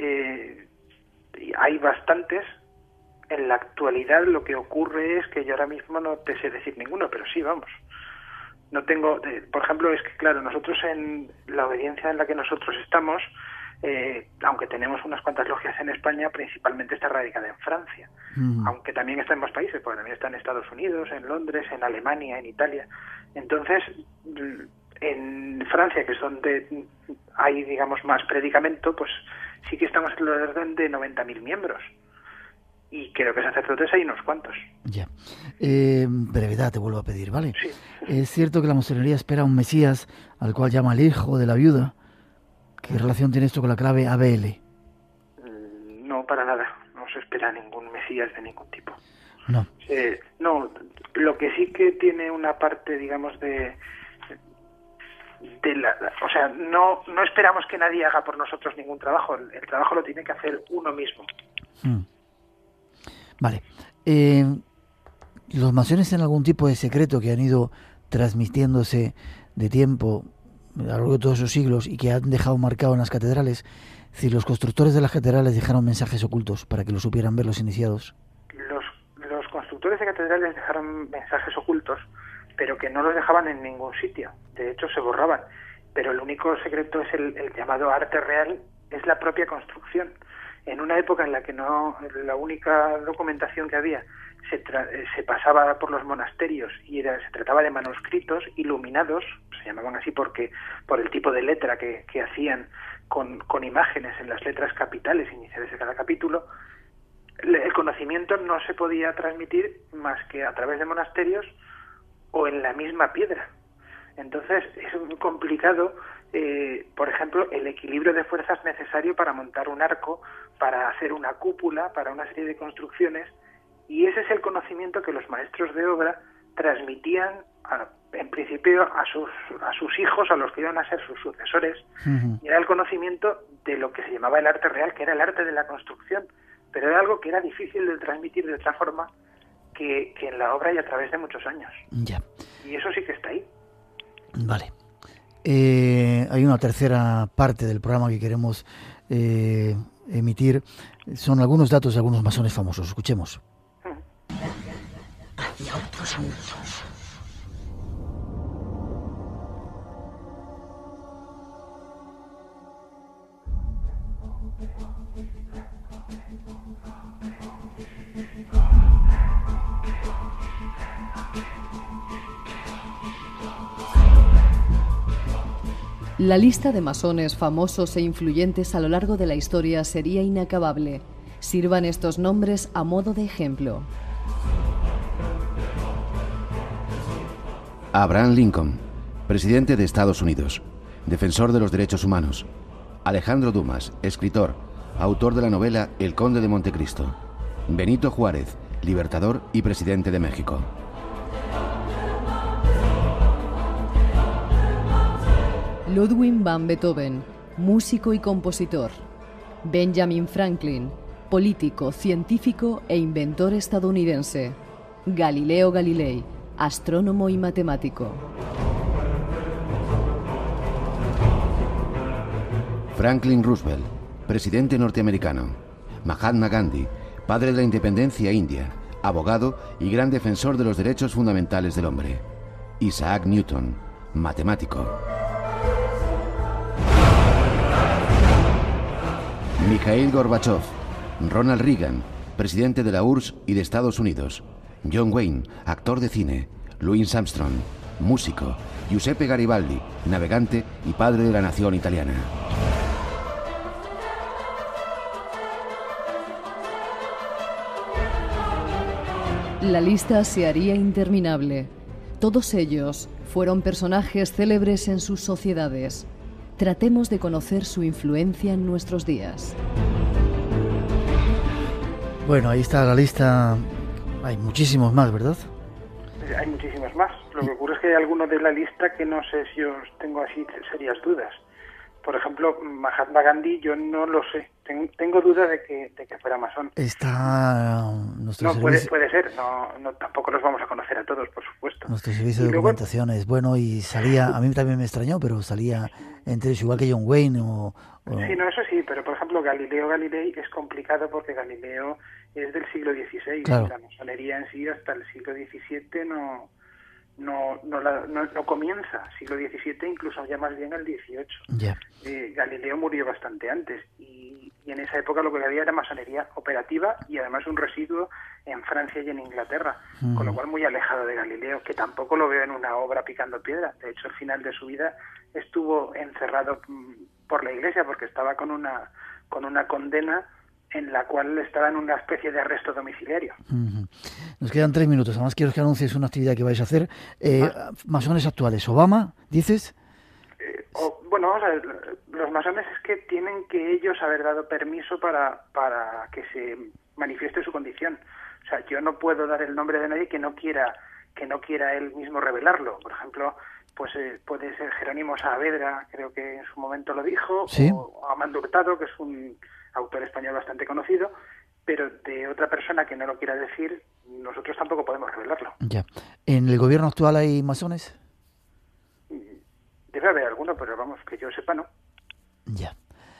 hay bastantes. En la actualidad lo que ocurre es que yo ahora mismo no te sé decir ninguno, pero sí, vamos. No tengo, por ejemplo, es que claro, nosotros en la obediencia en la que nosotros estamos, aunque tenemos unas cuantas logias en España, principalmente está radicada en Francia, aunque también está en más países, porque también está en Estados Unidos, en Londres, en Alemania, en Italia. Entonces, en Francia, que es donde hay, digamos, más predicamento, pues sí que estamos en el orden de 90.000 miembros. Y creo que sacerdotes hay unos cuantos. Ya. Brevedad te vuelvo a pedir, ¿vale? Sí. ¿Es cierto que la masonería espera un Mesías al cual llama el hijo de la viuda? ¿Qué relación tiene esto con la clave ABL? No, para nada. No se espera ningún Mesías de ningún tipo. No. No, lo que sí que tiene una parte, digamos, o sea, no esperamos que nadie haga por nosotros ningún trabajo. El trabajo lo tiene que hacer uno mismo. Vale. ¿Los masones tienen algún tipo de secreto que han ido transmitiéndose de tiempo a lo largo de todos esos siglos y que han dejado marcado en las catedrales? Es decir, los constructores de las catedrales dejaron mensajes ocultos para que lo supieran ver los iniciados. Los constructores de catedrales dejaron mensajes ocultos, pero que no los dejaban en ningún sitio. De hecho, se borraban. Pero el único secreto es el llamado arte real, es la propia construcción. En una época en la que la única documentación que había se pasaba por los monasterios y se trataba de manuscritos iluminados, se llamaban así por el tipo de letra que hacían con imágenes en las letras capitales iniciales de cada capítulo. El conocimiento no se podía transmitir más que a través de monasterios o en la misma piedra. Entonces es muy complicado, por ejemplo, el equilibrio de fuerzas necesario para montar un arco, para hacer una cúpula, para una serie de construcciones, y ese es el conocimiento que los maestros de obra transmitían en principio a sus hijos, a los que iban a ser sus sucesores, y era el conocimiento de lo que se llamaba el arte real, que era el arte de la construcción, pero era algo que era difícil de transmitir de otra forma que en la obra y a través de muchos años. Ya. Y eso sí que está ahí. Vale. Hay una tercera parte del programa que queremos emitir. Son algunos datos de algunos masones famosos. Escuchemos. Hacia otros mundos. La lista de masones famosos e influyentes a lo largo de la historia sería inacabable. Sirvan estos nombres a modo de ejemplo. Abraham Lincoln, presidente de Estados Unidos, defensor de los derechos humanos. Alejandro Dumas, escritor, autor de la novela El Conde de Montecristo. Benito Juárez, libertador y presidente de México. Ludwig van Beethoven, músico y compositor. Benjamin Franklin, político, científico e inventor estadounidense. Galileo Galilei, astrónomo y matemático. Franklin Roosevelt, presidente norteamericano. Mahatma Gandhi, padre de la independencia india, abogado y gran defensor de los derechos fundamentales del hombre. Isaac Newton, matemático. Mikhail Gorbachev, Ronald Reagan, presidente de la URSS y de Estados Unidos. John Wayne, actor de cine. Louis Armstrong, músico. Giuseppe Garibaldi, navegante y padre de la nación italiana. La lista se haría interminable. Todos ellos fueron personajes célebres en sus sociedades. Tratemos de conocer su influencia en nuestros días. Bueno, ahí está la lista. Hay muchísimos más, ¿verdad? Hay muchísimos más. Lo que ocurre es que hay algunos de la lista que no sé si os tengo así serias dudas. Por ejemplo, Mahatma Gandhi, yo no lo sé. Tengo dudas de que fuera masón. Está nuestro No, servicio. puede ser. No, tampoco los vamos a conocer a todos, por supuesto. Nuestro servicio de luego, documentación es bueno y salía, a mí también me extrañó, pero salía entre ellos igual que John Wayne o... Sí, no, eso sí, pero por ejemplo Galileo Galilei es complicado porque Galileo es del siglo XVI. Claro. Y la masonería en sí hasta el siglo XVII no comienza. Siglo XVII incluso ya más bien el XVIII. Ya. Galileo murió bastante antes y en esa época lo que había era masonería operativa y además un residuo en Francia y en Inglaterra, con lo cual muy alejado de Galileo, que tampoco lo veo en una obra picando piedra. De hecho, al final de su vida estuvo encerrado por la Iglesia porque estaba con una condena en la cual estaba en una especie de arresto domiciliario. Nos quedan 3 minutos. Además quiero que anuncies una actividad que vais a hacer. Masones actuales. Obama, ¿dices? Bueno, vamos a ver. Los masones es que tienen que ellos haber dado permiso para que se manifieste su condición. O sea, yo no puedo dar el nombre de nadie que no quiera él mismo revelarlo. Por ejemplo, pues puede ser Jerónimo Saavedra, creo que en su momento lo dijo, ¿sí? O Amando Hurtado, que es un autor español bastante conocido, pero de otra persona que no lo quiera decir, nosotros tampoco podemos revelarlo. Ya. ¿En el gobierno actual hay masones? Debe haber alguno, pero vamos, que yo sepa, no. Ya.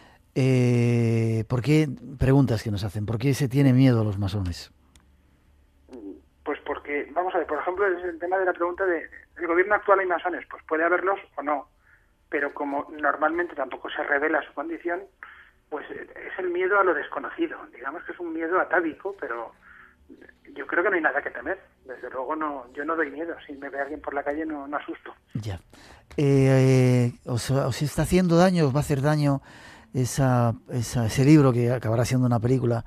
¿Por qué, preguntas que nos hacen, por qué se tiene miedo a los masones? Pues porque, vamos a ver, por ejemplo, es el tema de la pregunta de ¿el gobierno actual hay masones? Pues puede haberlos o no, pero como normalmente tampoco se revela su condición, pues es el miedo a lo desconocido. Digamos que es un miedo atávico, pero yo creo que no hay nada que temer. Desde luego yo no doy miedo. Si me ve alguien por la calle no asusto. Ya. ¿Os está haciendo daño, os va a hacer daño ese libro que acabará siendo una película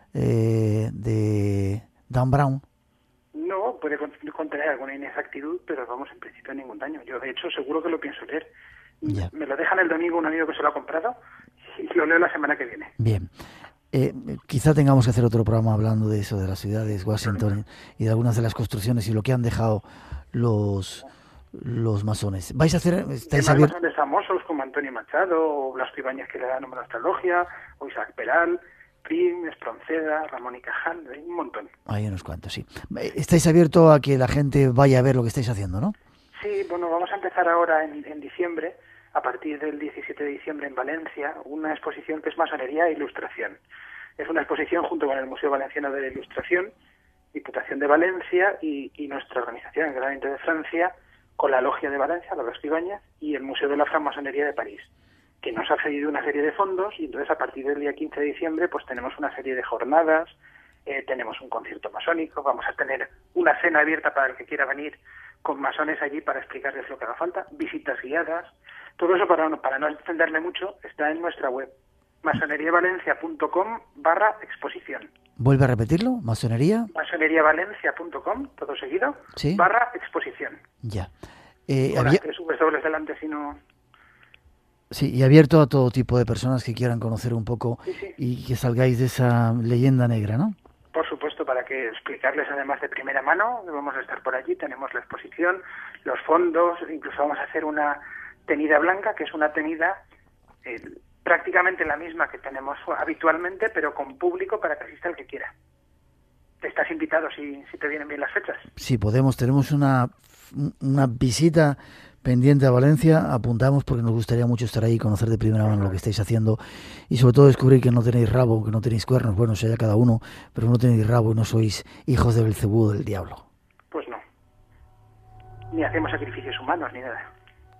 de Dan Brown? No, puede contener alguna inexactitud, pero vamos, en principio ningún daño. Yo, de hecho, seguro que lo pienso leer. Ya. Me lo dejan el domingo un amigo que se lo ha comprado y lo leo la semana que viene. Bien. Quizá tengamos que hacer otro programa hablando de eso, de las ciudades, Washington y de algunas de las construcciones y lo que han dejado los masones. ¿Vais a hacer? ¿Estáis abiertos? Masones famosos como Antonio Machado, o Blasco Ibáñez, que le da nombre a nuestra logia, o Isaac Peral, Prim, Espronceda, Ramón y Cajal, hay un montón. Hay unos cuantos, sí. ¿Estáis abiertos a que la gente vaya a ver lo que estáis haciendo, no? Sí, bueno, vamos a empezar ahora en diciembre, a partir del 17 de diciembre en Valencia, una exposición que es Masonería e Ilustración. Es una exposición junto con el Museo Valenciano de la Ilustración, Diputación de Valencia y nuestra organización, el Granito de Francia, con la Logia de Valencia, la Blasco Ibáñez, y el Museo de la Francmasonería de París, que nos ha cedido una serie de fondos y entonces a partir del día 15 de diciembre pues tenemos una serie de jornadas, tenemos un concierto masónico, vamos a tener una cena abierta para el que quiera venir con masones allí para explicarles lo que haga falta, visitas guiadas, todo eso para no extenderme mucho está en nuestra web, masoneriavalencia.com/exposición. ¿Vuelve a repetirlo? ¿Masonería? masoneriavalencia.com, todo seguido, ¿sí? /exposición. Ya. Con las 3 W delante, si no... Sí, y abierto a todo tipo de personas que quieran conocer un poco sí. Y que salgáis de esa leyenda negra, ¿no? Por supuesto, para que explicarles además de primera mano, vamos a estar por allí, tenemos la exposición, los fondos, incluso vamos a hacer una tenida blanca, que es una tenida prácticamente la misma que tenemos habitualmente, pero con público para que asista el que quiera. Estás invitado si te vienen bien las fechas. Sí, tenemos una visita pendiente a Valencia, apuntamos porque nos gustaría mucho estar ahí y conocer de primera mano lo que estáis haciendo y sobre todo descubrir que no tenéis rabo, que no tenéis cuernos, bueno, sea cada uno, pero no tenéis rabo y no sois hijos de Belcebú, del diablo. Pues no. Ni hacemos sacrificios humanos ni nada.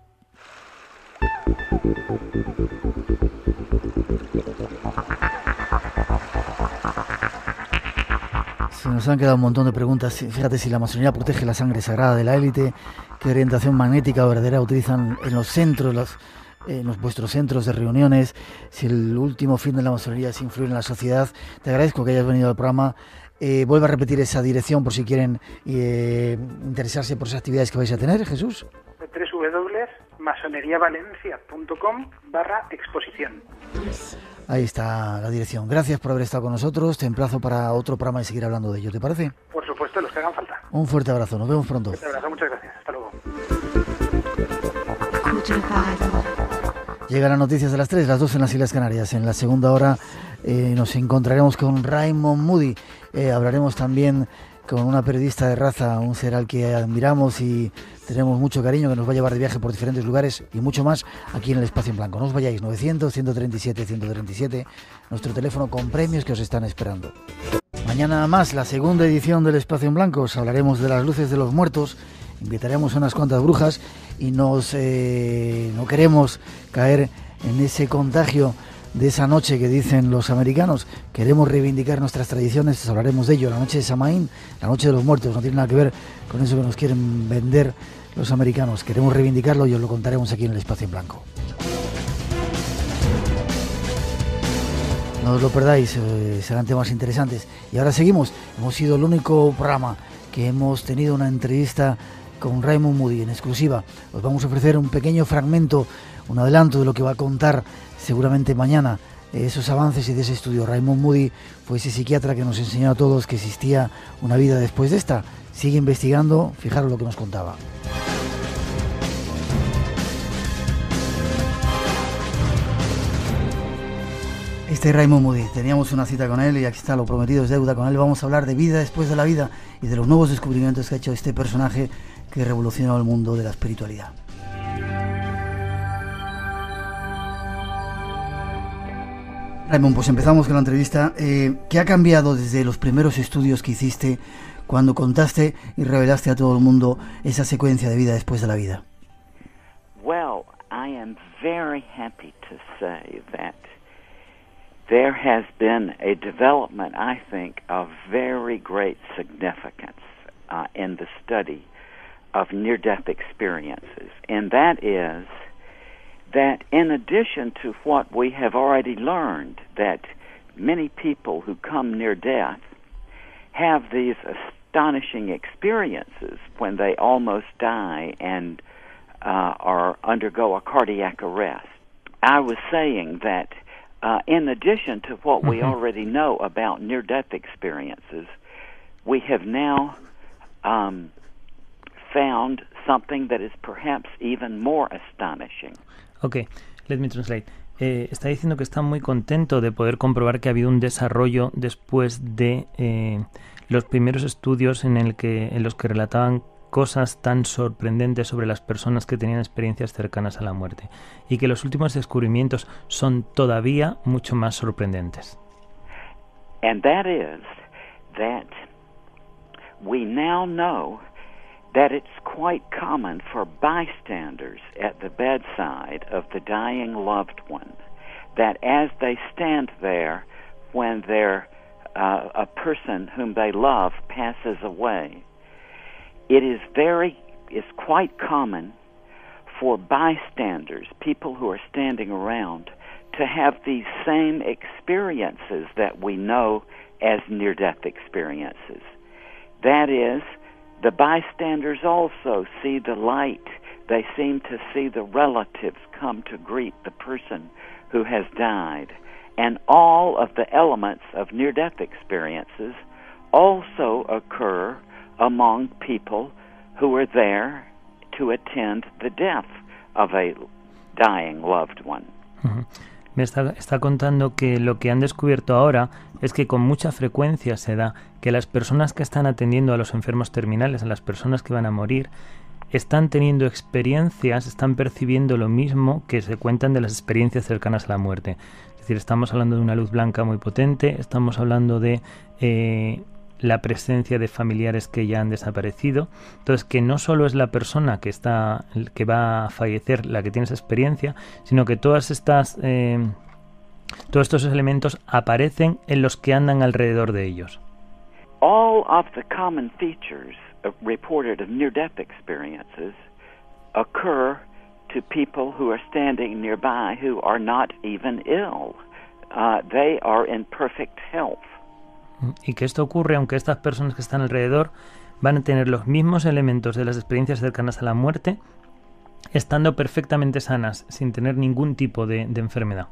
Se nos han quedado un montón de preguntas. Fíjate, si la masonería protege la sangre sagrada de la élite, qué orientación magnética o verdadera utilizan en los centros, en vuestros centros de reuniones, si el último fin de la masonería es influir en la sociedad. Te agradezco que hayas venido al programa. Vuelve a repetir esa dirección por si quieren interesarse por esas actividades que vais a tener, Jesús. www.masoneriavalencia.com/exposición. Ahí está la dirección. Gracias por haber estado con nosotros. Te emplazo para otro programa y seguir hablando de ello. ¿Te parece? Por supuesto, los que hagan falta. Un fuerte abrazo. Nos vemos pronto. Un fuerte abrazo, muchas gracias. Hasta luego. Llegan las noticias de las 3, las 2 en las Islas Canarias. En la segunda hora nos encontraremos con Raymond Moody. Hablaremos también con una periodista de raza, un ser al que admiramos y tenemos mucho cariño, que nos va a llevar de viaje por diferentes lugares y mucho más aquí en el Espacio en Blanco. No os vayáis, 900-137-137, nuestro teléfono con premios que os están esperando. Mañana más, la segunda edición del Espacio en Blanco. Os hablaremos de las luces de los muertos, invitaremos a unas cuantas brujas y no queremos caer en ese contagio de esa noche que dicen los americanos. Queremos reivindicar nuestras tradiciones, hablaremos de ello, la noche de Samaín, la noche de los muertos, no tiene nada que ver con eso que nos quieren vender los americanos. Queremos reivindicarlo y os lo contaremos aquí en el Espacio en Blanco. No os lo perdáis, serán temas interesantes. Y ahora seguimos, hemos sido el único programa que hemos tenido una entrevista con Raymond Moody en exclusiva. Os vamos a ofrecer un pequeño fragmento, un adelanto de lo que va a contar seguramente mañana esos avances y de ese estudio. Raymond Moody fue ese psiquiatra que nos enseñó a todos que existía una vida después de esta. Sigue investigando, fijaros lo que nos contaba. Este es Raymond Moody, teníamos una cita con él y aquí está, lo prometido es deuda. Con él vamos a hablar de vida después de la vida y de los nuevos descubrimientos que ha hecho este personaje que revolucionó el mundo de la espiritualidad. Raymond, pues empezamos con la entrevista. ¿Qué ha cambiado desde los primeros estudios que hiciste cuando contaste y revelaste a todo el mundo esa secuencia de vida después de la vida? Well, I am very happy to say that there has been a development, I think, of very great significance in the study of near-death experiences, and that is that in addition to what we have already learned, that many people who come near death have these astonishing experiences when they almost die and or undergo a cardiac arrest. I was saying that in addition to what we already know about near-death experiences, we have now found something that is perhaps even more astonishing. Okay, let me translate. Está diciendo que está muy contento de poder comprobar que ha habido un desarrollo después de los primeros estudios en los que relataban cosas tan sorprendentes sobre las personas que tenían experiencias cercanas a la muerte, y que los últimos descubrimientos son todavía mucho más sorprendentes. And that is that we now know that it's quite common for bystanders at the bedside of the dying loved one, that as they stand there when a person whom they love passes away, it is quite common for bystanders, people who are standing around, to have these same experiences that we know as near-death experiences. That is, the bystanders also see the light. They seem to see the relatives come to greet the person who has died. And all of the elements of near-death experiences also occur among people who are there to attend the death of a dying loved one. Uh-huh. Me está contando que lo que han descubierto ahora es que con mucha frecuencia se da que las personas que están atendiendo a los enfermos terminales, a las personas que van a morir, están teniendo experiencias, están percibiendo lo mismo que se cuentan de las experiencias cercanas a la muerte. Es decir, estamos hablando de una luz blanca muy potente, estamos hablando de la presencia de familiares que ya han desaparecido. Entonces, que no solo es la persona que va a fallecer la que tiene esa experiencia, sino que todos estos elementos aparecen en los que andan alrededor de ellos. All of the common features reported of near-death experiences occur to people who are standing nearby who are not even ill. They are in perfect health. Y que esto ocurre aunque estas personas que están alrededor van a tener los mismos elementos de las experiencias cercanas a la muerte, estando perfectamente sanas, sin tener ningún tipo de enfermedad.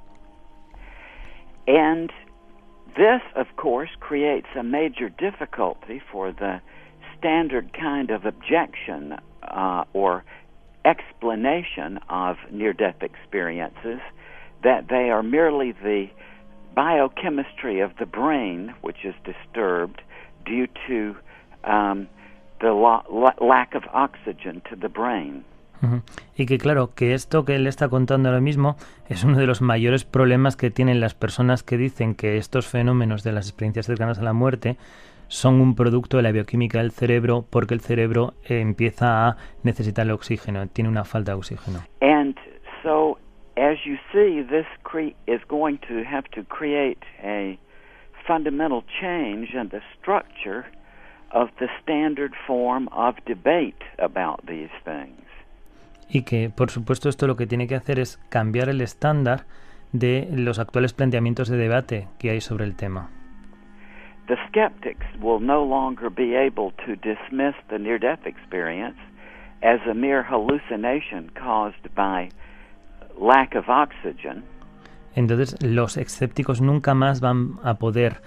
And this, of course, creates a major difficulty for the standard kind of objection or explanation of near-death experiences, that they are merely the biochemistry of the brain which is disturbed due to the lack of oxygen to the brain. Y que claro, que esto que él está contando ahora mismo es uno de los mayores problemas que tienen las personas que dicen que estos fenómenos de las experiencias cercanas a la muerte son un producto de la bioquímica del cerebro, porque el cerebro empieza a necesitar el oxígeno, tiene una falta de oxígeno. And so, as you see, this is going to have to create a fundamental change in the structure of the standard form of debate about these things. Y que, por supuesto, esto lo que tiene que hacer es cambiar el estándar de los actuales planteamientos de debate que hay sobre el tema. The skeptics will no longer be able to dismiss the near-death experience as a mere hallucination caused by lack of oxygen. Entonces, los escépticos nunca más van a poder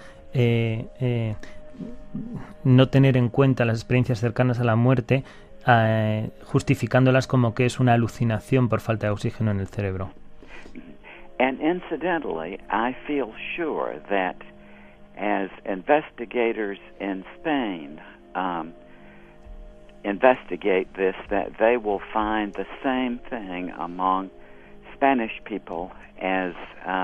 no tener en cuenta las experiencias cercanas a la muerte, justificándolas como que es una alucinación por falta de oxígeno en el cerebro. And incidentally, I feel sure that as investigators in Spain investigate this, that they will find the same thing among Spanish people as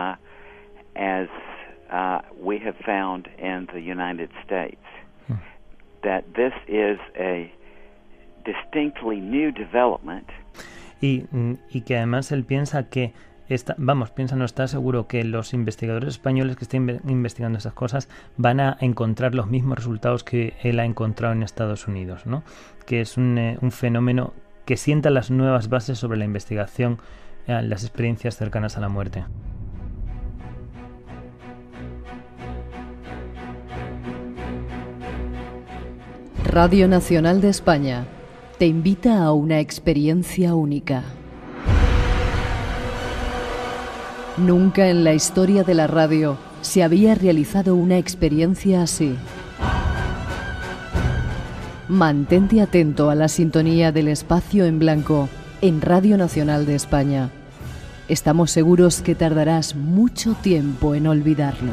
we have found in the United States. That this is a distinctly new development. Y que además él piensa que no está seguro que los investigadores españoles que estén investigando esas cosas van a encontrar los mismos resultados que él ha encontrado en Estados Unidos, ¿no? Que es un fenómeno que sienta las nuevas bases sobre la investigación, las experiencias cercanas a la muerte. Radio Nacional de España te invita a una experiencia única. Nunca en la historia de la radio se había realizado una experiencia así. Mantente atento a la sintonía del espacio en blanco en Radio Nacional de España. Estamos seguros que tardarás mucho tiempo en olvidarlo.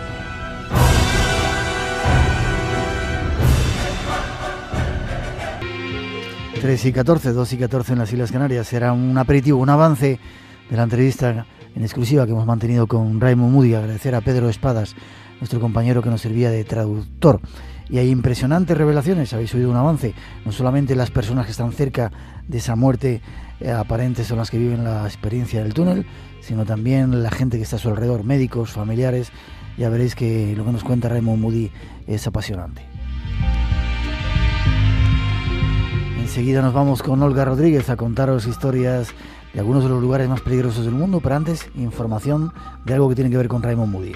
Tres y 14, 2 y 14 en las Islas Canarias. Será un aperitivo, un avance de la entrevista en exclusiva que hemos mantenido con Raymond Moody. Agradecer a Pedro Espadas, nuestro compañero que nos servía de traductor. Y hay impresionantes revelaciones, habéis oído un avance. No solamente las personas que están cerca de esa muerte aparente son las que viven la experiencia del túnel, sino también la gente que está a su alrededor, médicos, familiares. Ya veréis que lo que nos cuenta Raymond Moody es apasionante. Enseguida nos vamos con Olga Rodríguez a contaros historias de algunos de los lugares más peligrosos del mundo, pero antes información de algo que tiene que ver con Raymond Moody.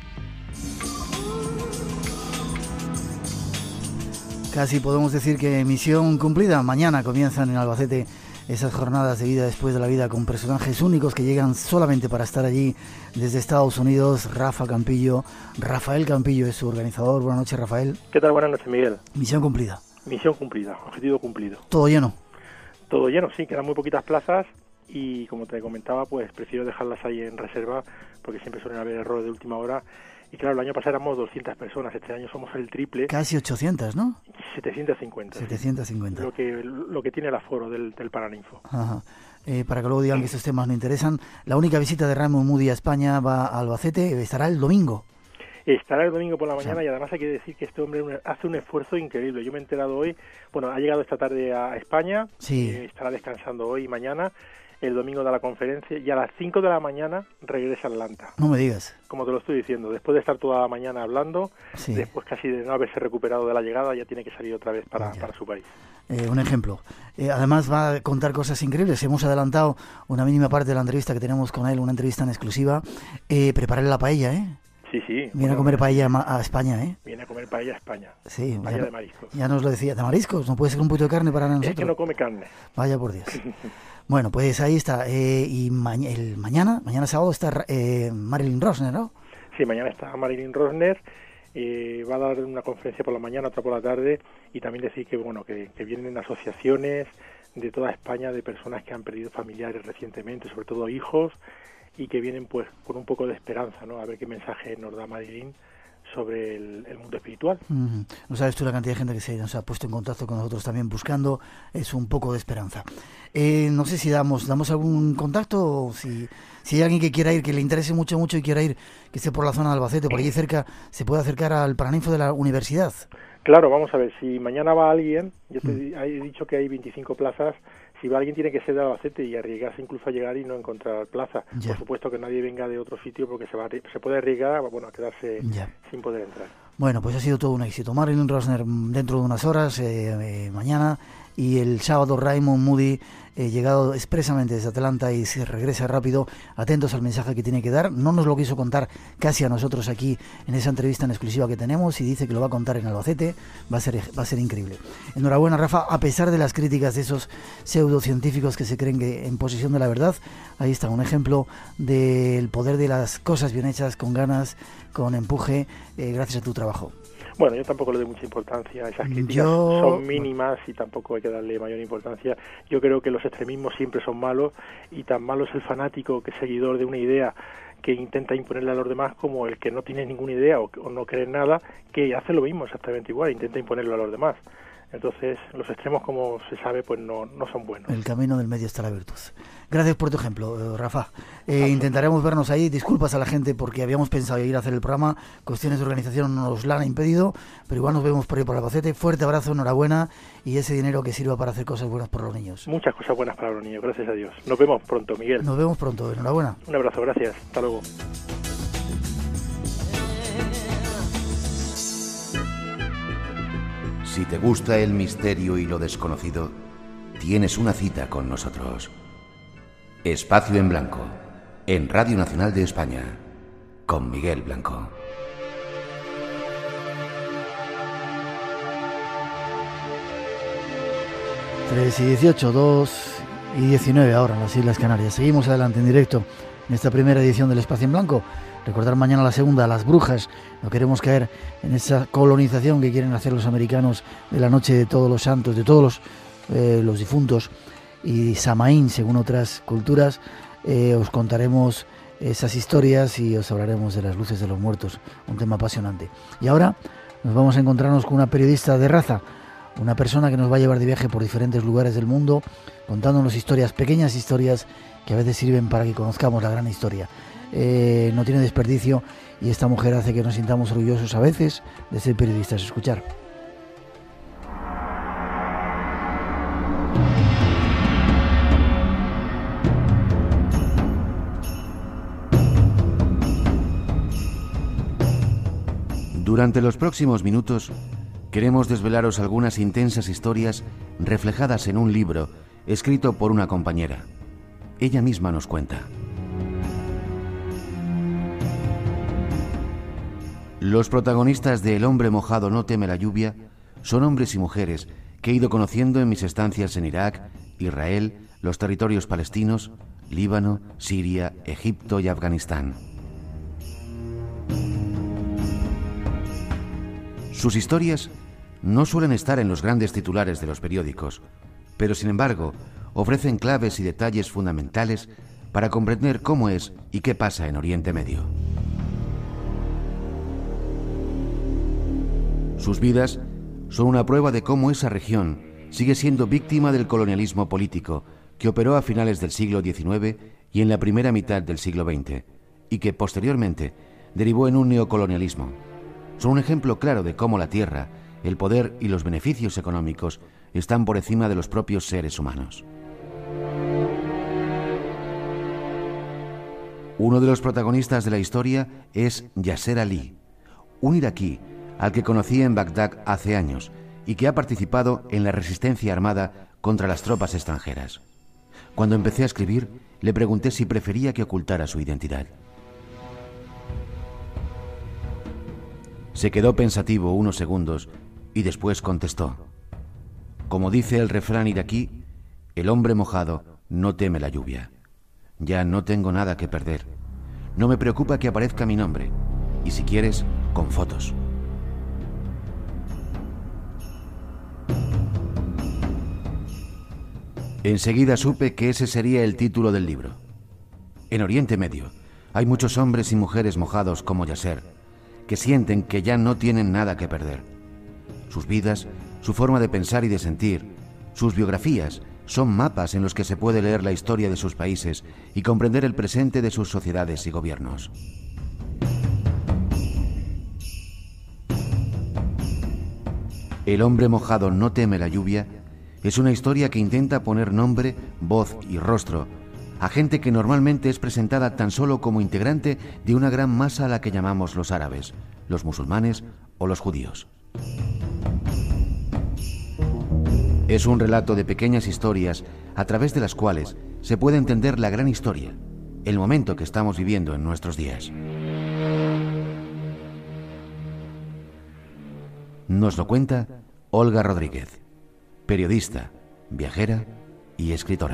Casi podemos decir que misión cumplida. Mañana comienzan en Albacete esas jornadas de vida después de la vida con personajes únicos que llegan solamente para estar allí desde Estados Unidos. Rafael Campillo es su organizador. Buenas noches, Rafael. ¿Qué tal? Buenas noches, Miguel. Misión cumplida. Misión cumplida, objetivo cumplido. ¿Todo lleno? Todo lleno, sí, quedan muy poquitas plazas y como te comentaba, pues prefiero dejarlas ahí en reserva porque siempre suelen haber errores de última hora. Y claro, el año pasado éramos 200 personas, este año somos el triple. Casi 800, ¿no? 750. 750. Sí. Lo que tiene el aforo del Paraninfo. Ajá. Para que luego digan que estos temas no interesan, la única visita de Raymond Moody a España va a Albacete, estará el domingo. Estará el domingo por la mañana, sí. Y además hay que decir que este hombre hace un esfuerzo increíble. Yo me he enterado hoy, ha llegado esta tarde a España, sí. Estará descansando hoy y mañana, el domingo da la conferencia y a las 5 de la mañana regresa a Atlanta. No me digas. Como te lo estoy diciendo, después de estar toda la mañana hablando, sí. Después casi de no haberse recuperado de la llegada, ya tiene que salir otra vez para su país. Un ejemplo. Además va a contar cosas increíbles. Hemos adelantado una mínima parte de la entrevista que tenemos con él, una entrevista en exclusiva. Prepararle la paella, ¿eh? Sí, sí. Viene bueno, a comer paella a España, ¿eh? Viene a comer paella a España. Sí, Paella de mariscos. Ya nos lo decía. ¿De mariscos? ¿No puede ser un poquito de carne para nosotros? Es que no come carne. Vaya por Dios. Bueno, pues ahí está. Y mañana sábado está Marilyn Rosner, ¿no? Sí, mañana está Marilyn Rosner. Va a dar una conferencia por la mañana, otra por la tarde, y también decir que bueno que vienen asociaciones de toda España de personas que han perdido familiares recientemente, sobre todo hijos, y que vienen pues con un poco de esperanza, ¿no? A ver qué mensaje nos da Marilyn sobre el mundo espiritual. No sabes tú la cantidad de gente que se ha puesto en contacto con nosotros también buscando es un poco de esperanza. No sé si damos algún contacto, o si hay alguien que quiera ir, que le interese mucho y quiera ir, que esté por la zona de Albacete, por allí cerca, se puede acercar al Paraninfo de la universidad. Claro, vamos a ver, si mañana va alguien, yo te he dicho que hay 25 plazas, si va alguien tiene que ser de Albacete y arriesgarse incluso a llegar y no encontrar plaza. Ya. Por supuesto que nadie venga de otro sitio porque se puede arriesgar a quedarse sin poder entrar. Bueno, pues ha sido todo un éxito. Marilyn Rosner dentro de unas horas, mañana, y el sábado Raymond Moody, llegado expresamente desde Atlanta y se regresa rápido. Atentos al mensaje que tiene que dar. No nos lo quiso contar casi a nosotros aquí en esa entrevista en exclusiva que tenemos, y dice que lo va a contar en Albacete. Va a ser increíble. Enhorabuena, Rafa, a pesar de las críticas de esos pseudocientíficos que se creen que en posesión de la verdad. Ahí está un ejemplo del poder de las cosas bien hechas, con ganas, con empuje, gracias a tu trabajo. Bueno, yo tampoco le doy mucha importancia a esas críticas, son mínimas y tampoco hay que darle mayor importancia. Yo creo que los extremismos siempre son malos, y tan malo es el fanático que es seguidor de una idea que intenta imponerle a los demás como el que no tiene ninguna idea o no cree en nada, que hace lo mismo exactamente igual, intenta imponerlo a los demás. Entonces, los extremos, como se sabe, pues no son buenos. El camino del medio está la virtud. Gracias por tu ejemplo, Rafa. Intentaremos vernos ahí. Disculpas a la gente porque habíamos pensado ir a hacer el programa. Cuestiones de organización nos la han impedido, pero igual nos vemos por ahí por Albacete. Fuerte abrazo, enhorabuena, y ese dinero que sirva para hacer cosas buenas por los niños. Muchas cosas buenas para los niños, gracias a Dios. Nos vemos pronto, Miguel. Nos vemos pronto, enhorabuena. Un abrazo, gracias. Hasta luego. Si te gusta el misterio y lo desconocido, tienes una cita con nosotros. Espacio en Blanco, en Radio Nacional de España, con Miguel Blanco. Tres y 18, 2 y 19 ahora en las Islas Canarias. Seguimos adelante en directo en esta primera edición del Espacio en Blanco. Recordar mañana la segunda, las brujas. No queremos caer en esa colonización que quieren hacer los americanos de la noche de todos los santos, de todos los difuntos, y Samaín, según otras culturas. Os contaremos esas historias y os hablaremos de las luces de los muertos, un tema apasionante. Y ahora nos vamos a encontrarnos con una periodista de raza, una persona que nos va a llevar de viaje por diferentes lugares del mundo, contándonos historias, pequeñas historias que a veces sirven para que conozcamos la gran historia. No tiene desperdicio, y esta mujer hace que nos sintamos orgullosos a veces de ser periodistas. Escuchar. Durante los próximos minutos queremos desvelaros algunas intensas historias reflejadas en un libro escrito por una compañera. Ella misma nos cuenta. Los protagonistas de El hombre mojado no teme la lluvia son hombres y mujeres que he ido conociendo en mis estancias en Irak, Israel, los territorios palestinos, Líbano, Siria, Egipto y Afganistán. Sus historias no suelen estar en los grandes titulares de los periódicos, pero sin embargo ofrecen claves y detalles fundamentales para comprender cómo es y qué pasa en Oriente Medio. Sus vidas son una prueba de cómo esa región sigue siendo víctima del colonialismo político que operó a finales del siglo XIX y en la primera mitad del siglo XX, y que posteriormente derivó en un neocolonialismo. Son un ejemplo claro de cómo la tierra, el poder y los beneficios económicos están por encima de los propios seres humanos. Uno de los protagonistas de la historia es Yasser Ali, un iraquí al que conocí en Bagdad hace años y que ha participado en la resistencia armada contra las tropas extranjeras. Cuando empecé a escribir, le pregunté si prefería que ocultara su identidad. Se quedó pensativo unos segundos y después contestó: como dice el refrán iraquí, el hombre mojado no teme la lluvia. Ya no tengo nada que perder. No me preocupa que aparezca mi nombre. Y si quieres, con fotos. Enseguida supe que ese sería el título del libro. En Oriente Medio hay muchos hombres y mujeres mojados como Yasser, que sienten que ya no tienen nada que perder. Sus vidas, su forma de pensar y de sentir, sus biografías son mapas en los que se puede leer la historia de sus países y comprender el presente de sus sociedades y gobiernos. El hombre mojado no teme la lluvia es una historia que intenta poner nombre, voz y rostro a gente que normalmente es presentada tan solo como integrante de una gran masa a la que llamamos los árabes, los musulmanes o los judíos. Es un relato de pequeñas historias a través de las cuales se puede entender la gran historia, el momento que estamos viviendo en nuestros días. Nos lo cuenta Olga Rodríguez, periodista, viajera y escritora.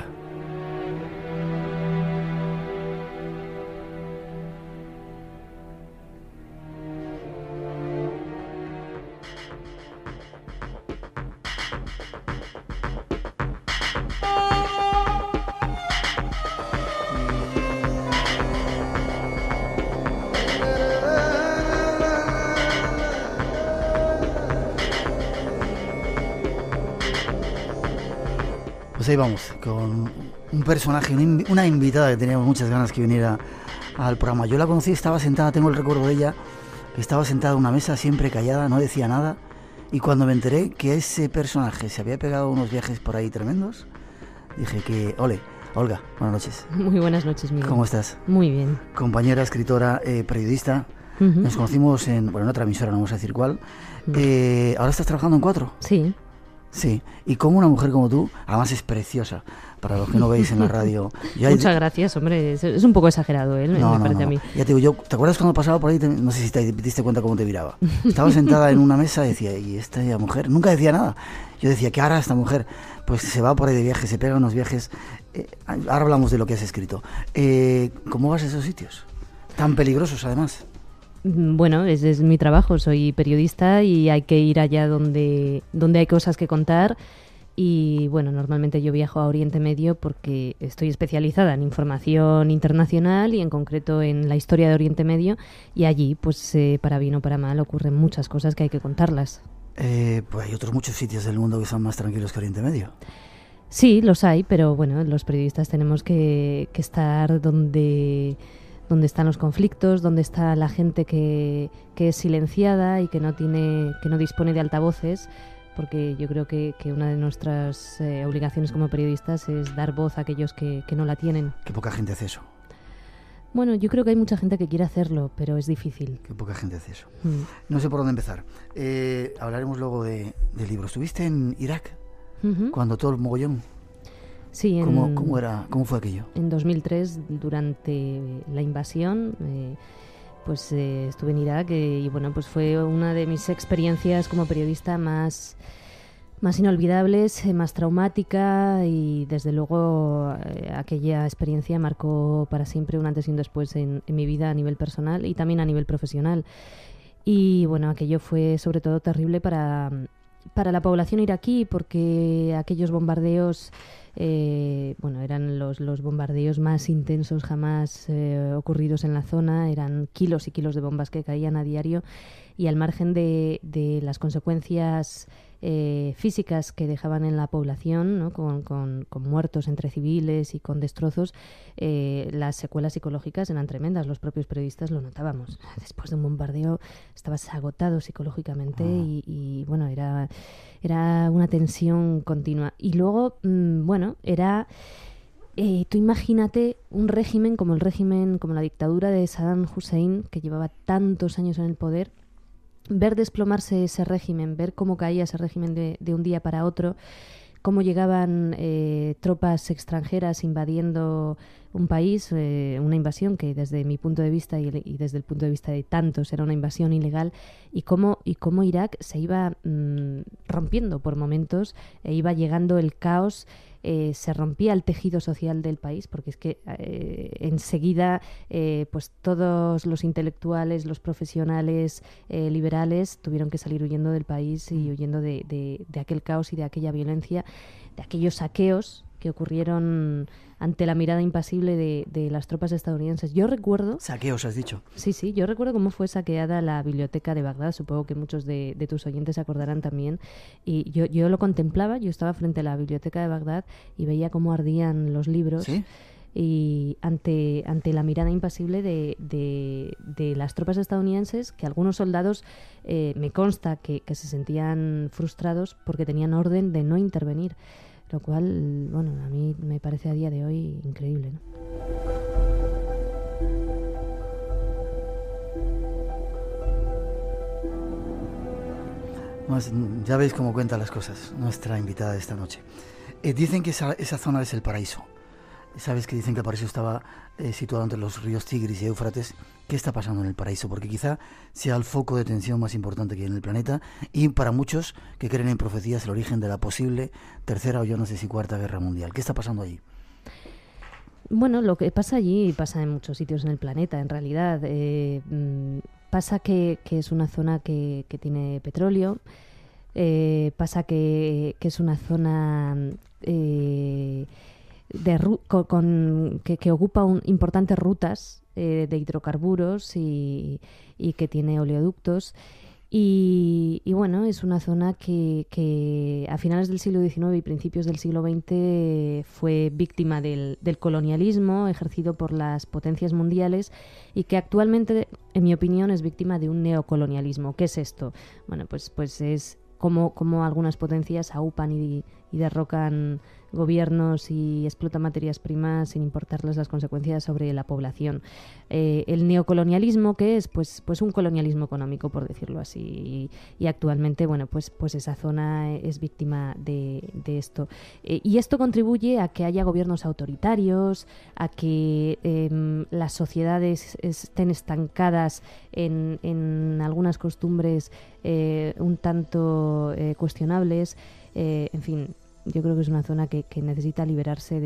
Pues ahí vamos, con un personaje, una invitada que teníamos muchas ganas que viniera al programa. Yo la conocí, estaba sentada, tengo el recuerdo de ella, que estaba sentada en una mesa siempre callada, no decía nada, y cuando me enteré que ese personaje se había pegado unos viajes por ahí tremendos, dije que, ole, Olga, buenas noches. Muy buenas noches, Miguel. ¿Cómo estás? Muy bien. Compañera, escritora, periodista. Nos conocimos en otra emisora, no vamos a decir cuál. ¿Ahora estás trabajando en 4? Sí. Sí, y como una mujer como tú, además es preciosa, para los que no veis en la radio. Muchas gracias, hombre, es un poco exagerado, ¿eh? No, me parece a mí. Ya te digo, yo, ¿te acuerdas cuando pasaba por ahí? No sé si te diste cuenta cómo te miraba. Estaba sentada en una mesa y decía, ¿y esta mujer? Nunca decía nada. Yo decía, ¿qué hará esta mujer? Pues se va por ahí de viaje, se pega unos viajes. Ahora hablamos de lo que has escrito. ¿Cómo vas a esos sitios? Tan peligrosos, además. Bueno, es mi trabajo, soy periodista y hay que ir allá donde hay cosas que contar y bueno, normalmente yo viajo a Oriente Medio porque estoy especializada en información internacional y en concreto en la historia de Oriente Medio y allí, pues para bien o para mal, ocurren muchas cosas que hay que contarlas. Pues hay otros muchos sitios del mundo que son más tranquilos que Oriente Medio. Sí, los hay, pero bueno, los periodistas tenemos que estar donde están los conflictos, donde está la gente que es silenciada y que no dispone de altavoces, porque yo creo que una de nuestras obligaciones como periodistas es dar voz a aquellos que no la tienen. Qué poca gente hace eso. Bueno, yo creo que hay mucha gente que quiere hacerlo, pero es difícil. Qué poca gente hace eso. No sé por dónde empezar. Hablaremos luego del libro. ¿Estuviste en Irak cuando todo el mogollón? Sí, ¿Cómo fue aquello? En 2003, durante la invasión, estuve en Irak y bueno, pues fue una de mis experiencias como periodista más inolvidables, más traumática y desde luego aquella experiencia marcó para siempre un antes y un después en mi vida a nivel personal y también a nivel profesional. Y bueno, aquello fue sobre todo terrible para la población iraquí porque aquellos bombardeos eran los bombardeos más intensos jamás ocurridos en la zona, eran kilos y kilos de bombas que caían a diario y al margen de las consecuencias físicas que dejaban en la población, ¿no? con muertos entre civiles y con destrozos, las secuelas psicológicas eran tremendas, los propios periodistas lo notábamos. Después de un bombardeo estabas agotado psicológicamente y bueno, era una tensión continua. Y luego, era... tú imagínate un régimen como la dictadura de Saddam Hussein, que llevaba tantos años en el poder, ver desplomarse ese régimen, ver cómo caía ese régimen de un día para otro, cómo llegaban tropas extranjeras invadiendo un país, una invasión que desde mi punto de vista y desde el punto de vista de tantos era una invasión ilegal, y cómo Irak se iba rompiendo por momentos, iba llegando el caos, se rompía el tejido social del país, porque es que enseguida pues todos los intelectuales, los profesionales liberales tuvieron que salir huyendo del país y huyendo de aquel caos y de aquella violencia, de aquellos saqueos que ocurrieron ante la mirada impasible de las tropas estadounidenses. Yo recuerdo... Saqueos, has dicho. Sí, yo recuerdo cómo fue saqueada la biblioteca de Bagdad, supongo que muchos de tus oyentes se acordarán también, y yo lo contemplaba, yo estaba frente a la biblioteca de Bagdad y veía cómo ardían los libros. ¿Sí? Y ante la mirada impasible de las tropas estadounidenses, que algunos soldados me consta que se sentían frustrados porque tenían orden de no intervenir. Lo cual, bueno, a mí me parece a día de hoy increíble, ¿no? Pues ya veis cómo cuenta las cosas nuestra invitada de esta noche. Dicen que esa zona es el paraíso. Sabes que dicen que el paraíso estaba situado entre los ríos Tigris y Éufrates. ¿Qué está pasando en el paraíso? Porque quizá sea el foco de tensión más importante que hay en el planeta, y para muchos que creen en profecías el origen de la posible tercera o yo no sé si cuarta guerra mundial. ¿Qué está pasando allí? Bueno, lo que pasa allí pasa en muchos sitios en el planeta, en realidad. Pasa que es una zona que tiene petróleo, pasa que es una zona... que ocupa importantes rutas de hidrocarburos y que tiene oleoductos y bueno, es una zona que a finales del siglo XIX y principios del siglo XX fue víctima del colonialismo ejercido por las potencias mundiales, y que actualmente, en mi opinión, es víctima de un neocolonialismo. ¿Qué es esto? Bueno, pues es como algunas potencias aupan y derrocan gobiernos y explotan materias primas sin importarles las consecuencias sobre la población. El neocolonialismo, ¿qué es? Pues un colonialismo económico, por decirlo así. Y actualmente, bueno, pues esa zona es víctima de esto. Y esto contribuye a que haya gobiernos autoritarios, a que las sociedades estén estancadas en algunas costumbres un tanto cuestionables. En fin, yo creo que es una zona que necesita liberarse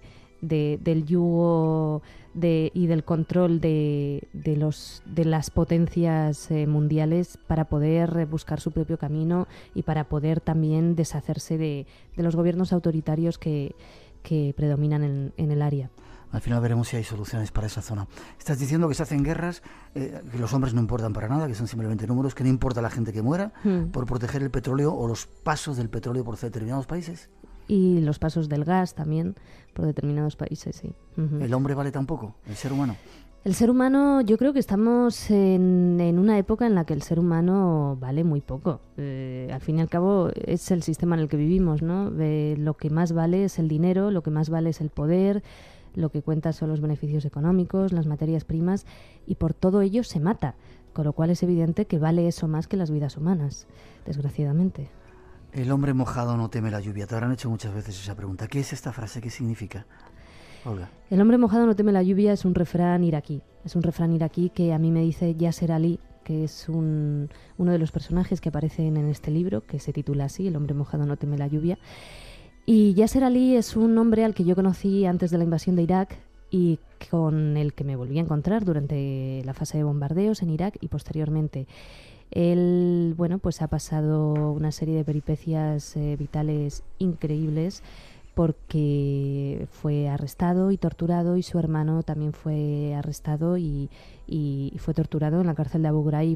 del yugo y del control de las potencias mundiales, para poder buscar su propio camino y para poder también deshacerse de los gobiernos autoritarios que predominan en el área. Al final veremos si hay soluciones para esa zona. Estás diciendo que se hacen guerras, que los hombres no importan para nada, que son simplemente números, que no importa la gente que muera por proteger el petróleo o los pasos del petróleo por determinados países. Y los pasos del gas también por determinados países, sí. ¿El hombre vale tan poco? ¿El ser humano? El ser humano, yo creo que estamos en una época en la que el ser humano vale muy poco. Al fin y al cabo es el sistema en el que vivimos, ¿no? Lo que más vale es el dinero, lo que más vale es el poder, lo que cuenta son los beneficios económicos, las materias primas, y por todo ello se mata, con lo cual es evidente que vale eso más que las vidas humanas, desgraciadamente. El hombre mojado no teme la lluvia. Te habrán hecho muchas veces esa pregunta. ¿Qué es esta frase? ¿Qué significa, Olga? El hombre mojado no teme la lluvia es un refrán iraquí. Es un refrán iraquí que a mí me dice Yasser Ali, que es uno de los personajes que aparecen en este libro, que se titula así, El hombre mojado no teme la lluvia. Y Yasser Ali es un hombre al que yo conocí antes de la invasión de Irak y con el que me volví a encontrar durante la fase de bombardeos en Irak y posteriormente. Él, bueno, pues ha pasado una serie de peripecias vitales increíbles, porque fue arrestado y torturado, y su hermano también fue arrestado y fue torturado en la cárcel de Abu Ghraib.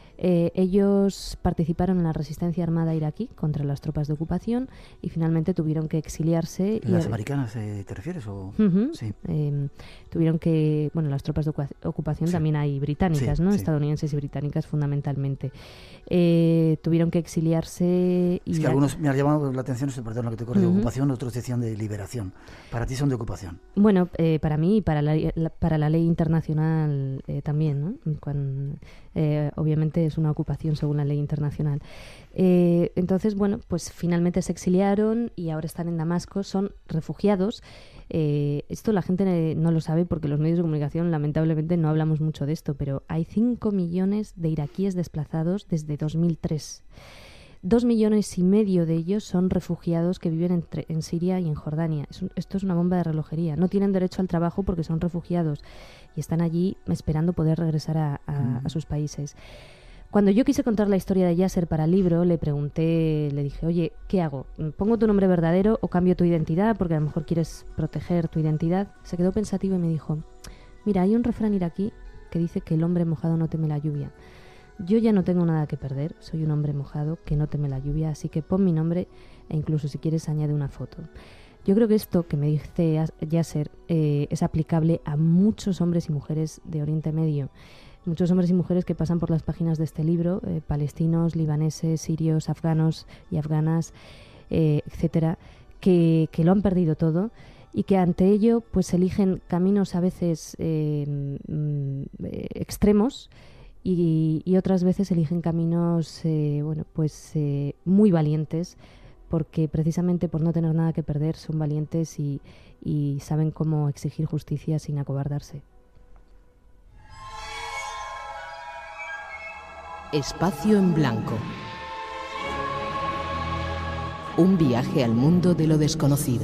Ellos participaron en la resistencia armada iraquí contra las tropas de ocupación y finalmente tuvieron que exiliarse. ¿Las americanas te refieres? ¿O? Sí. Tuvieron que... Bueno, las tropas de ocupación sí. También hay británicas, sí, ¿no? Sí. Estadounidenses y británicas fundamentalmente. Tuvieron que exiliarse... Es que algunos me han llamado la atención, perdón lo que te corre, de ocupación, otros decían de liberación. Para ti son de ocupación. Bueno, para mí y para la ley internacional también, ¿no? Obviamente es una ocupación según la ley internacional. Entonces, bueno, pues finalmente se exiliaron y ahora están en Damasco, son refugiados. Esto la gente no lo sabe porque los medios de comunicación lamentablemente no hablamos mucho de esto, pero hay 5 millones de iraquíes desplazados desde 2003. 2,5 millones de ellos son refugiados que viven en Siria y en Jordania. Esto es una bomba de relojería. No tienen derecho al trabajo porque son refugiados y están allí esperando poder regresar a sus países. Cuando yo quise contar la historia de Yasser para el libro, le dije, oye, ¿qué hago? ¿Pongo tu nombre verdadero o cambio tu identidad? Porque a lo mejor quieres proteger tu identidad. Se quedó pensativo y me dijo, mira, hay un refrán iraquí que dice que el hombre mojado no teme la lluvia. Yo ya no tengo nada que perder, soy un hombre mojado que no teme la lluvia, así que pon mi nombre e incluso si quieres añade una foto. Yo creo que esto que me dice Yasser es aplicable a muchos hombres y mujeres de Oriente Medio. Muchos hombres y mujeres que pasan por las páginas de este libro, palestinos, libaneses, sirios, afganos y afganas, etcétera, que lo han perdido todo y que ante ello pues eligen caminos a veces extremos y otras veces eligen caminos muy valientes, porque precisamente por no tener nada que perder son valientes y saben cómo exigir justicia sin acobardarse. Espacio en Blanco. Un viaje al mundo de lo desconocido.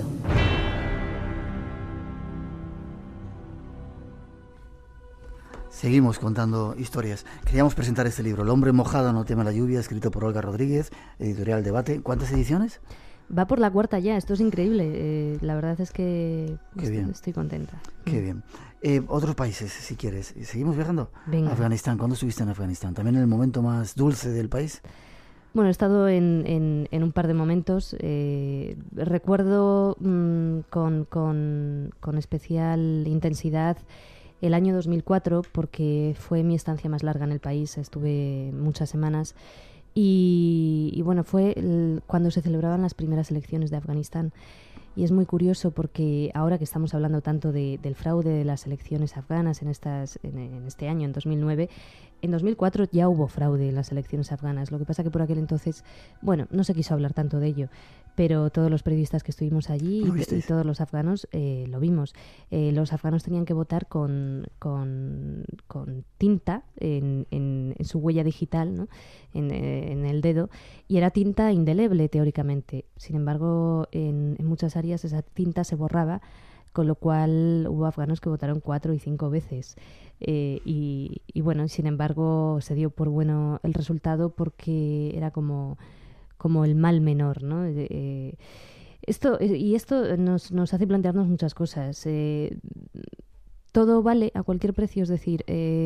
Seguimos contando historias. Queríamos presentar este libro, El hombre mojado no teme la lluvia, escrito por Olga Rodríguez, editorial Debate. ¿Cuántas ediciones? Va por la 4ª ya, esto es increíble. La verdad es que estoy contenta. Qué bien. Otros países, si quieres. ¿Seguimos viajando? Venga. Afganistán. ¿Cuándo estuviste en Afganistán? ¿También en el momento más dulce del país? Bueno, he estado en un par de momentos. Recuerdo con especial intensidad el año 2004, porque fue mi estancia más larga en el país. Estuve muchas semanas. Y bueno, fue cuando se celebraban las primeras elecciones de Afganistán. Y es muy curioso porque ahora que estamos hablando tanto del fraude de las elecciones afganas en este año, en 2009, en 2004 ya hubo fraude en las elecciones afganas. Lo que pasa que por aquel entonces, bueno, no se quiso hablar tanto de ello, pero todos los periodistas que estuvimos allí y todos los afganos lo vimos. Los afganos tenían que votar con tinta en su huella digital, ¿no? en el dedo, y era tinta indeleble teóricamente. Sin embargo, en muchas áreas esa tinta se borraba, con lo cual hubo afganos que votaron 4 y 5 veces. Y bueno, sin embargo, se dio por bueno el resultado porque era como el mal menor, ¿no? Esto nos hace plantearnos muchas cosas. Todo vale a cualquier precio, es decir,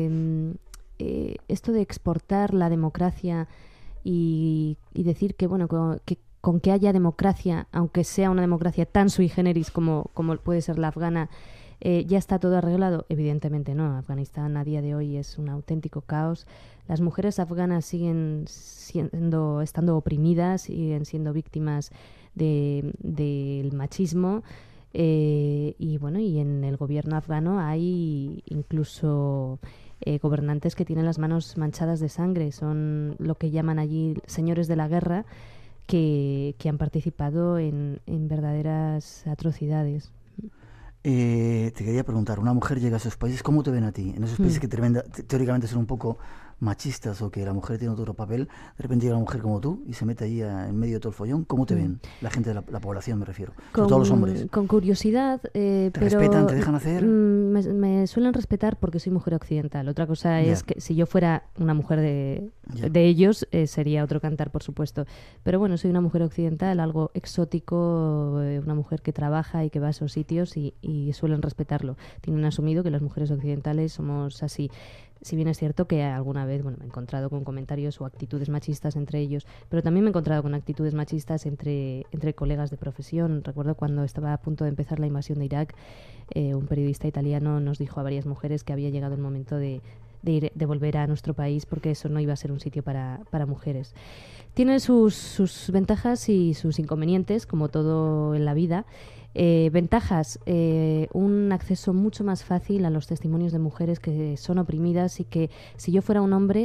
esto de exportar la democracia y decir que, bueno, que con que haya democracia, aunque sea una democracia tan sui generis como puede ser la afgana, ¿ya está todo arreglado? Evidentemente no. Afganistán a día de hoy es un auténtico caos. Las mujeres afganas siguen estando oprimidas, siguen siendo víctimas del machismo. Y bueno, y en el gobierno afgano hay incluso gobernantes que tienen las manos manchadas de sangre. Son lo que llaman allí señores de la guerra, que han participado en verdaderas atrocidades. Te quería preguntar, una mujer llega a esos países, ¿cómo te ven a ti? En esos países que teóricamente son un poco machistas o que la mujer tiene otro papel, de repente llega una mujer como tú y se mete allí en medio de todo el follón. ¿Cómo te ven? La gente de la población, me refiero. Sobre todo los hombres. Con curiosidad. ¿Te respetan? ¿Te dejan hacer? Me suelen respetar porque soy mujer occidental. Otra cosa es que si yo fuera una mujer de ellos, sería otro cantar, por supuesto. Pero bueno, soy una mujer occidental, algo exótico, una mujer que trabaja y que va a esos sitios y suelen respetarlo. Tienen asumido que las mujeres occidentales somos así. Si bien es cierto que alguna vez me he encontrado con comentarios o actitudes machistas entre ellos, pero también me he encontrado con actitudes machistas entre colegas de profesión. Recuerdo cuando estaba a punto de empezar la invasión de Irak, un periodista italiano nos dijo a varias mujeres que había llegado el momento de volver a nuestro país porque eso no iba a ser un sitio para mujeres. Tiene sus ventajas y sus inconvenientes, como todo en la vida. Ventajas, un acceso mucho más fácil a los testimonios de mujeres que son oprimidas y que si yo fuera un hombre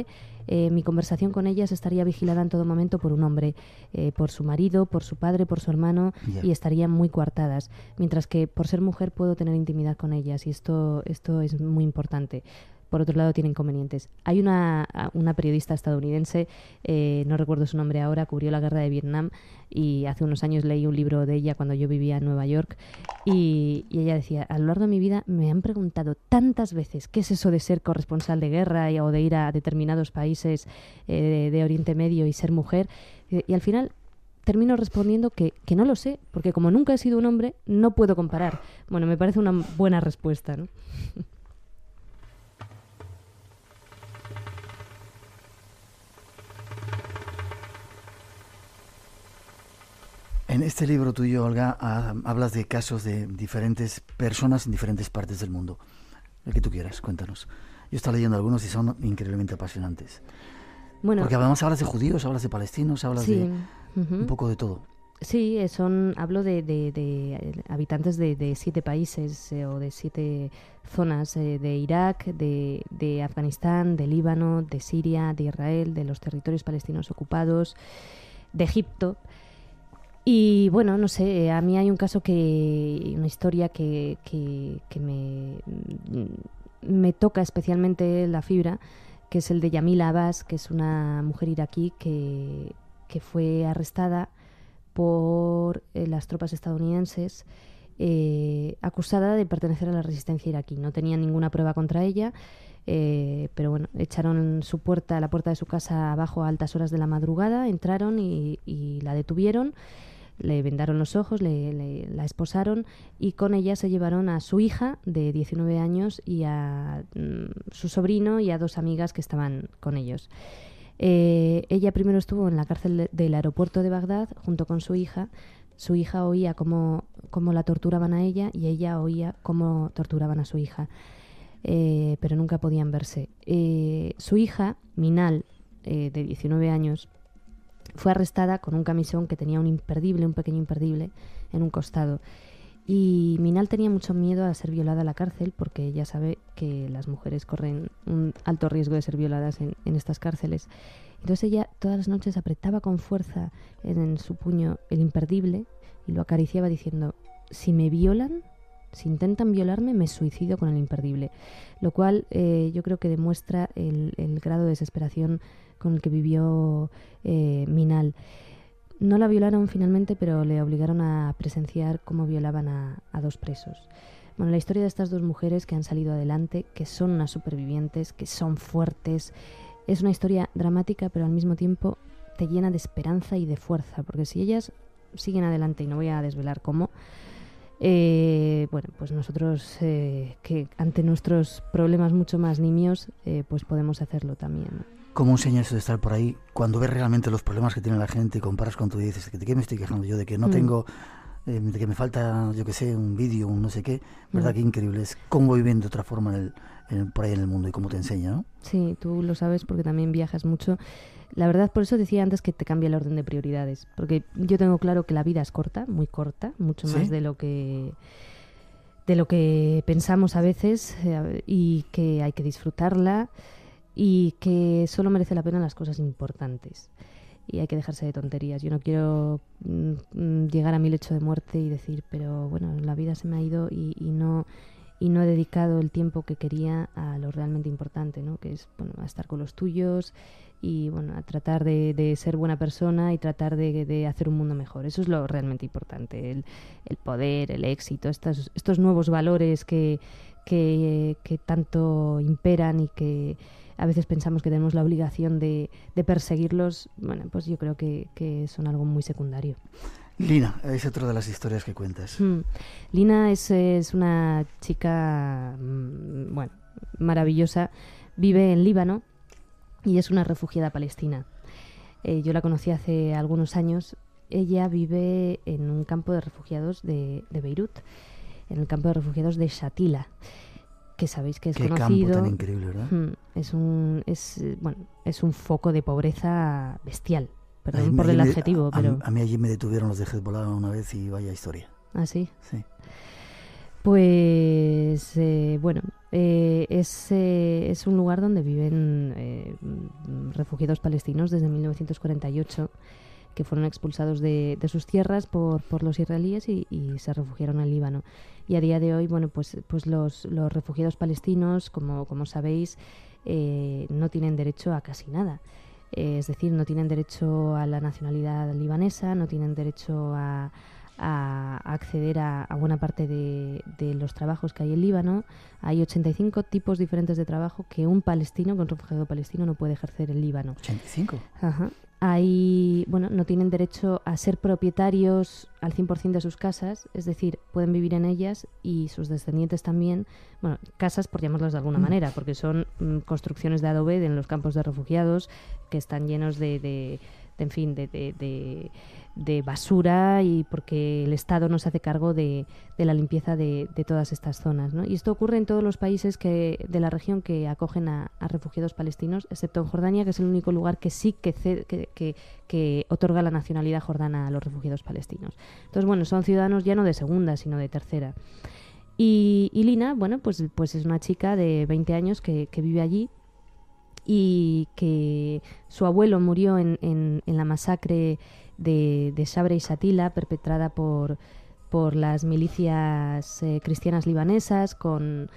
mi conversación con ellas estaría vigilada en todo momento por un hombre, por su marido, por su padre, por su hermano, y estarían muy coartadas. Mientras que por ser mujer puedo tener intimidad con ellas, y esto es muy importante. Por otro lado, tiene inconvenientes. Hay una periodista estadounidense, no recuerdo su nombre ahora, cubrió la guerra de Vietnam, y hace unos años leí un libro de ella cuando yo vivía en Nueva York, y ella decía, a lo largo de mi vida me han preguntado tantas veces qué es eso de ser corresponsal de guerra o de ir a determinados países de Oriente Medio y ser mujer, y al final termino respondiendo que no lo sé, porque como nunca he sido un hombre, no puedo comparar. Bueno, me parece una buena respuesta, ¿no? En este libro tuyo, Olga, hablas de casos de diferentes personas en diferentes partes del mundo. El que tú quieras, cuéntanos. Yo estoy leyendo algunos y son increíblemente apasionantes. Bueno, porque además hablas de judíos, hablas de palestinos, hablas de un poco de todo. Sí, hablo de habitantes de 7 países o de 7 zonas, de Irak, de Afganistán, de Líbano, de Siria, de Israel, de los territorios palestinos ocupados, de Egipto. Y bueno, no sé, a mí hay una historia que me toca especialmente la fibra, que es el de Yamila Abbas, que es una mujer iraquí que fue arrestada por las tropas estadounidenses, acusada de pertenecer a la resistencia iraquí. No tenían ninguna prueba contra ella, pero bueno, echaron la puerta de su casa abajo a altas horas de la madrugada, entraron y la detuvieron. Le vendaron los ojos, la esposaron, y con ella se llevaron a su hija de 19 años y a su sobrino y a 2 amigas que estaban con ellos. Ella primero estuvo en la cárcel del aeropuerto de Bagdad junto con su hija. Su hija oía cómo la torturaban a ella y ella oía cómo torturaban a su hija, pero nunca podían verse. Su hija, Minal, de 19 años, fue arrestada con un camisón que tenía un pequeño imperdible en un costado. Y Minal tenía mucho miedo a ser violada a la cárcel, porque ella sabe que las mujeres corren un alto riesgo de ser violadas en estas cárceles. Entonces ella todas las noches apretaba con fuerza en su puño el imperdible y lo acariciaba diciendo, si me violan, si intentan violarme, me suicido con el imperdible. Lo cual yo creo que demuestra el grado de desesperación con el que vivió Minal. No la violaron finalmente, pero le obligaron a presenciar cómo violaban a 2 presos. Bueno, la historia de estas 2 mujeres que han salido adelante, que son unas supervivientes, que son fuertes, es una historia dramática, pero al mismo tiempo te llena de esperanza y de fuerza, porque si ellas siguen adelante, y no voy a desvelar cómo, bueno, pues nosotros que ante nuestros problemas mucho más nimios, pues podemos hacerlo también, ¿no? ¿Cómo enseña eso de estar por ahí cuando ves realmente los problemas que tiene la gente y comparas con tú y dices, ¿de qué me estoy quejando yo? De que no tengo, de que me falta, yo qué sé, un vídeo, un no sé qué. ¿Verdad? Qué increíble es cómo voy viendo de otra forma por ahí en el mundo y cómo te enseña, ¿no? Sí, tú lo sabes porque también viajas mucho. La verdad, por eso decía antes que te cambia el orden de prioridades. Porque yo tengo claro que la vida es corta, muy corta, mucho más de lo que pensamos a veces, y que hay que disfrutarla, y que solo merece la pena las cosas importantes y hay que dejarse de tonterías. Yo no quiero llegar a mi lecho de muerte y decir, pero bueno, la vida se me ha ido y no he dedicado el tiempo que quería a lo realmente importante, ¿no? Que es, bueno, a estar con los tuyos y bueno, a tratar de ser buena persona y tratar de hacer un mundo mejor. Eso es lo realmente importante, el poder, el éxito, estos nuevos valores que tanto imperan y que a veces pensamos que tenemos la obligación de perseguirlos. Bueno, pues yo creo que son algo muy secundario. Lina es otra de las historias que cuentas. Lina es una chica bueno, maravillosa. Vive en Líbano y es una refugiada palestina. Yo la conocí hace algunos años. Ella vive en un campo de refugiados de Beirut, en el campo de refugiados de Shatila, que sabéis que es conocido. Qué campo tan increíble, ¿verdad? Es un foco de pobreza bestial. Perdón por el adjetivo, pero... A mí allí me detuvieron los de Hezbollah una vez y vaya historia. ¿Ah, sí? Sí. Pues bueno, es un lugar donde viven refugiados palestinos desde 1948, que fueron expulsados de sus tierras por los israelíes y se refugiaron al Líbano. Y a día de hoy, bueno, pues los refugiados palestinos, como sabéis, no tienen derecho a casi nada. Es decir, no tienen derecho a la nacionalidad libanesa, no tienen derecho a acceder a buena parte de los trabajos que hay en Líbano. Hay 85 tipos diferentes de trabajo que un refugiado palestino no puede ejercer en Líbano. ¿85? Ajá. No tienen derecho a ser propietarios al 100% de sus casas, es decir, pueden vivir en ellas y sus descendientes también, casas por llamarlas de alguna manera, porque son construcciones de adobe en los campos de refugiados que están llenos de basura, y porque el Estado no se hace cargo de la limpieza de todas estas zonas, ¿no? Y esto ocurre en todos los países de la región que acogen a refugiados palestinos, excepto en Jordania, que es el único lugar que sí que otorga la nacionalidad jordana a los refugiados palestinos. Entonces, bueno, son ciudadanos ya no de segunda, sino de tercera. Y Lina, pues es una chica de 20 años que vive allí, y que su abuelo murió en la masacre de Sabra y Shatila, perpetrada por las milicias cristianas libanesas con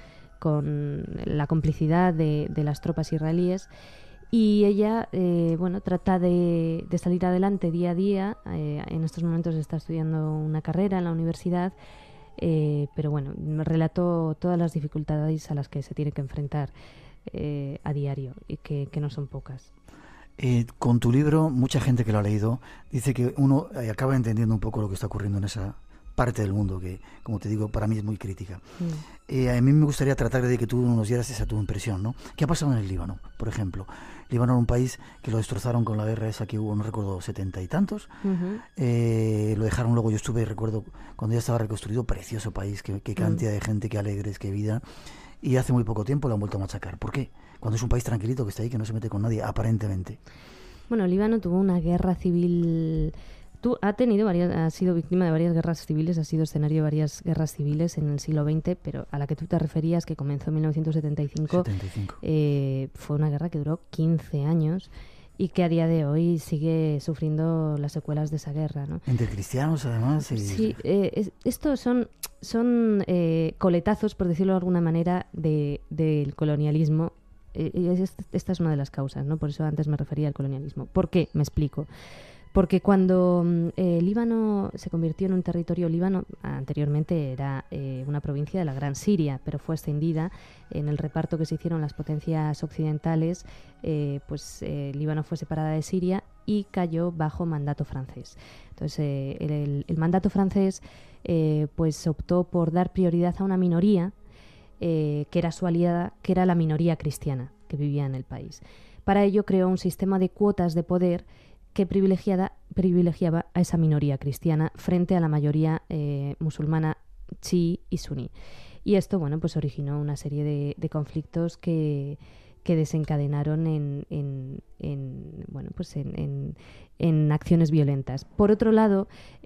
la complicidad de las tropas israelíes. Y ella trata de salir adelante día a día. En estos momentos está estudiando una carrera en la universidad, pero bueno, me relató todas las dificultades a las que se tiene que enfrentar a diario, y que no son pocas. Con tu libro, mucha gente que lo ha leído dice que uno acaba entendiendo un poco lo que está ocurriendo en esa parte del mundo que, como te digo, para mí es muy crítica. A mí me gustaría tratar de que tú nos dieras esa tu impresión, ¿no? ¿Qué ha pasado en el Líbano, por ejemplo? Líbano era un país que lo destrozaron con la guerra esa que hubo, no recuerdo, 70 y tantos. Lo dejaron luego, yo recuerdo, cuando ya estaba reconstruido, precioso país, qué cantidad de gente, qué alegres, qué vida. Y hace muy poco tiempo lo han vuelto a machacar. ¿Por qué? Cuando es un país tranquilito que está ahí, que no se mete con nadie, aparentemente. Bueno, Líbano tuvo una guerra civil. Ha sido víctima de varias guerras civiles, ha sido escenario de varias guerras civiles en el siglo XX, pero a la que tú te referías, que comenzó en 1975, fue una guerra que duró 15 años y que a día de hoy sigue sufriendo las secuelas de esa guerra, ¿no? Entre cristianos, además. Sí, estos son coletazos, por decirlo de alguna manera, del colonialismo. Esta es una de las causas, ¿no? Por eso antes me refería al colonialismo. ¿Por qué? Me explico. Porque cuando Líbano se convirtió en un territorio, Líbano anteriormente era una provincia de la Gran Siria, pero fue extendida en el reparto que se hicieron las potencias occidentales. Líbano fue separada de Siria y cayó bajo mandato francés. Entonces el mandato francés optó por dar prioridad a una minoría que era su aliada, que era la minoría cristiana que vivía en el país. Para ello creó un sistema de cuotas de poder que privilegiaba a esa minoría cristiana frente a la mayoría musulmana, chií y suní. Y esto, originó una serie de conflictos que desencadenaron en acciones violentas. Por otro lado,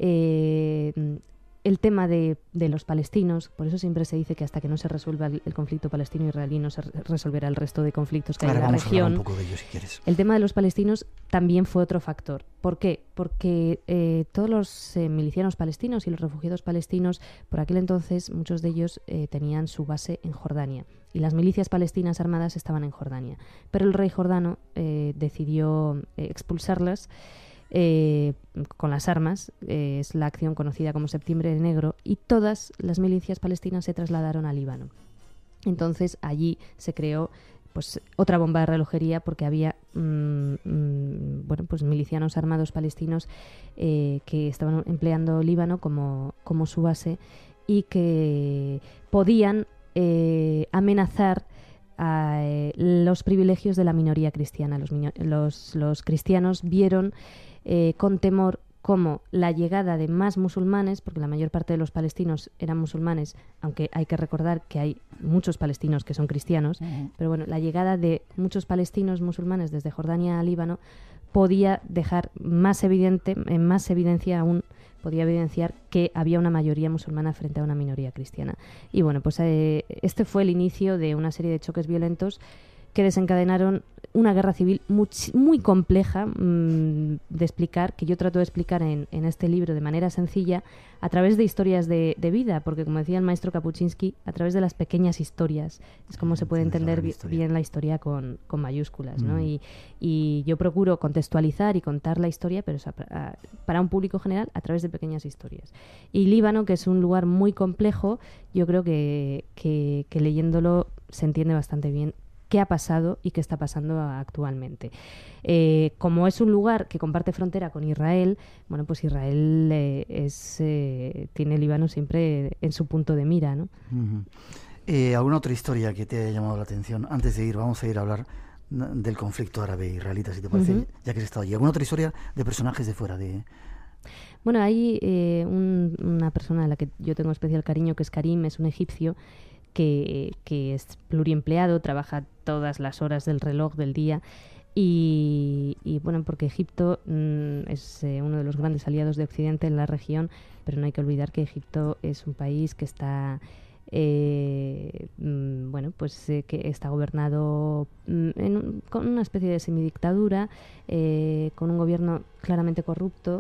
el tema de los palestinos, por eso siempre se dice que hasta que no se resuelva el conflicto palestino-israelí no se resolverá el resto de conflictos que hay en la región. Un poco de ello, si quieres. El tema de los palestinos también fue otro factor. ¿Por qué? Porque todos los milicianos palestinos y los refugiados palestinos, por aquel entonces, muchos de ellos tenían su base en Jordania. Y las milicias palestinas armadas estaban en Jordania. Pero el rey jordano decidió expulsarlas con las armas. Es la acción conocida como Septiembre Negro, y todas las milicias palestinas se trasladaron a Líbano. Entonces allí se creó otra bomba de relojería, porque había milicianos armados palestinos que estaban empleando Líbano como su base, y que podían amenazar a los privilegios de la minoría cristiana. Los cristianos vieron con temor cómo la llegada de más musulmanes, porque la mayor parte de los palestinos eran musulmanes, aunque hay que recordar que hay muchos palestinos que son cristianos, pero la llegada de muchos palestinos musulmanes desde Jordania a Líbano podía dejar en más evidencia aún podía evidenciar que había una mayoría musulmana frente a una minoría cristiana. Y bueno, pues este fue el inicio de una serie de choques violentos que desencadenaron una guerra civil muy compleja de explicar, que yo trato de explicar en este libro de manera sencilla, a través de historias de vida, porque como decía el maestro Kapuczynski, a través de las pequeñas historias es como se puede entender bien la historia con mayúsculas, ¿no? Y yo procuro contextualizar y contar la historia, pero para un público general a través de pequeñas historias. Y Líbano, que es un lugar muy complejo, yo creo que leyéndolo se entiende bastante bien qué ha pasado y qué está pasando actualmente. Como es un lugar que comparte frontera con Israel, bueno, pues Israel tiene Líbano siempre en su punto de mira, ¿no? ¿Alguna otra historia que te haya llamado la atención? Antes de ir, vamos a ir a hablar del conflicto árabe-israelita, si te parece, ya que has estado allí. ¿Alguna otra historia de personajes de fuera? Bueno, hay una persona a la que yo tengo especial cariño, que es Karim, es un egipcio, que es pluriempleado, trabaja todas las horas del reloj del día y bueno, porque Egipto es uno de los grandes aliados de Occidente en la región, pero no hay que olvidar que Egipto es un país que está que está gobernado con una especie de semidictadura, con un gobierno claramente corrupto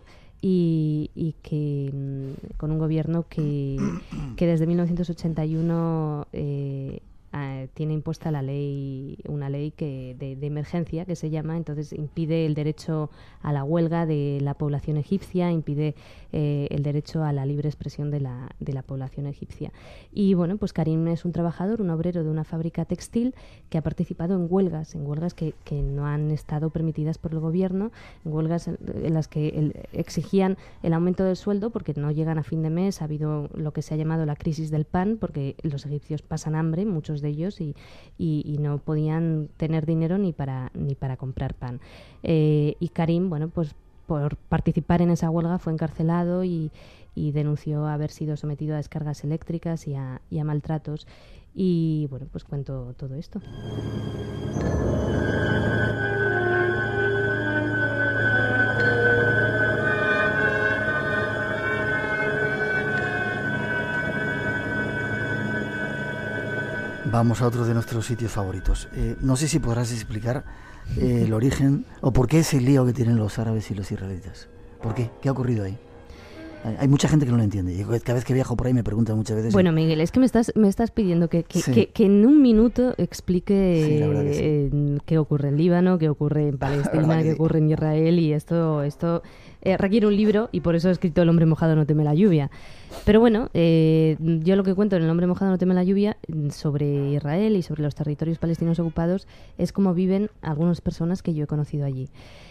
y que con un gobierno que desde 1981 tiene impuesta una ley de emergencia que se llama, entonces impide el derecho a la huelga de la población egipcia, impide el derecho a la libre expresión de la población egipcia. Y bueno, pues Karim es un trabajador, un obrero de una fábrica textil que ha participado en huelgas que no han estado permitidas por el gobierno, en huelgas en las que exigían el aumento del sueldo porque no llegan a fin de mes. Ha habido lo que se ha llamado la crisis del pan, porque los egipcios pasan hambre, muchos de ellos, y no podían tener dinero ni para comprar pan. Y Karim, bueno, pues por participar en esa huelga fue encarcelado y denunció haber sido sometido a descargas eléctricas y a maltratos. Y bueno, pues cuento todo esto. Vamos a otro de nuestros sitios favoritos. No sé si podrás explicar el origen o por qué es el lío que tienen los árabes y los israelitas. ¿Por qué? ¿Qué ha ocurrido ahí? Hay mucha gente que no lo entiende. Cada vez que viajo por ahí me preguntan muchas veces. Bueno, Miguel, es que me estás pidiendo que en un minuto explique qué ocurre en Líbano, qué ocurre en Palestina, qué ocurre en Israel, y esto requiere un libro, y por eso he escrito El hombre mojado no teme la lluvia. Pero bueno, yo lo que cuento en El hombre mojado no teme la lluvia sobre Israel y sobre los territorios palestinos ocupados es cómo viven algunas personas que yo he conocido allí.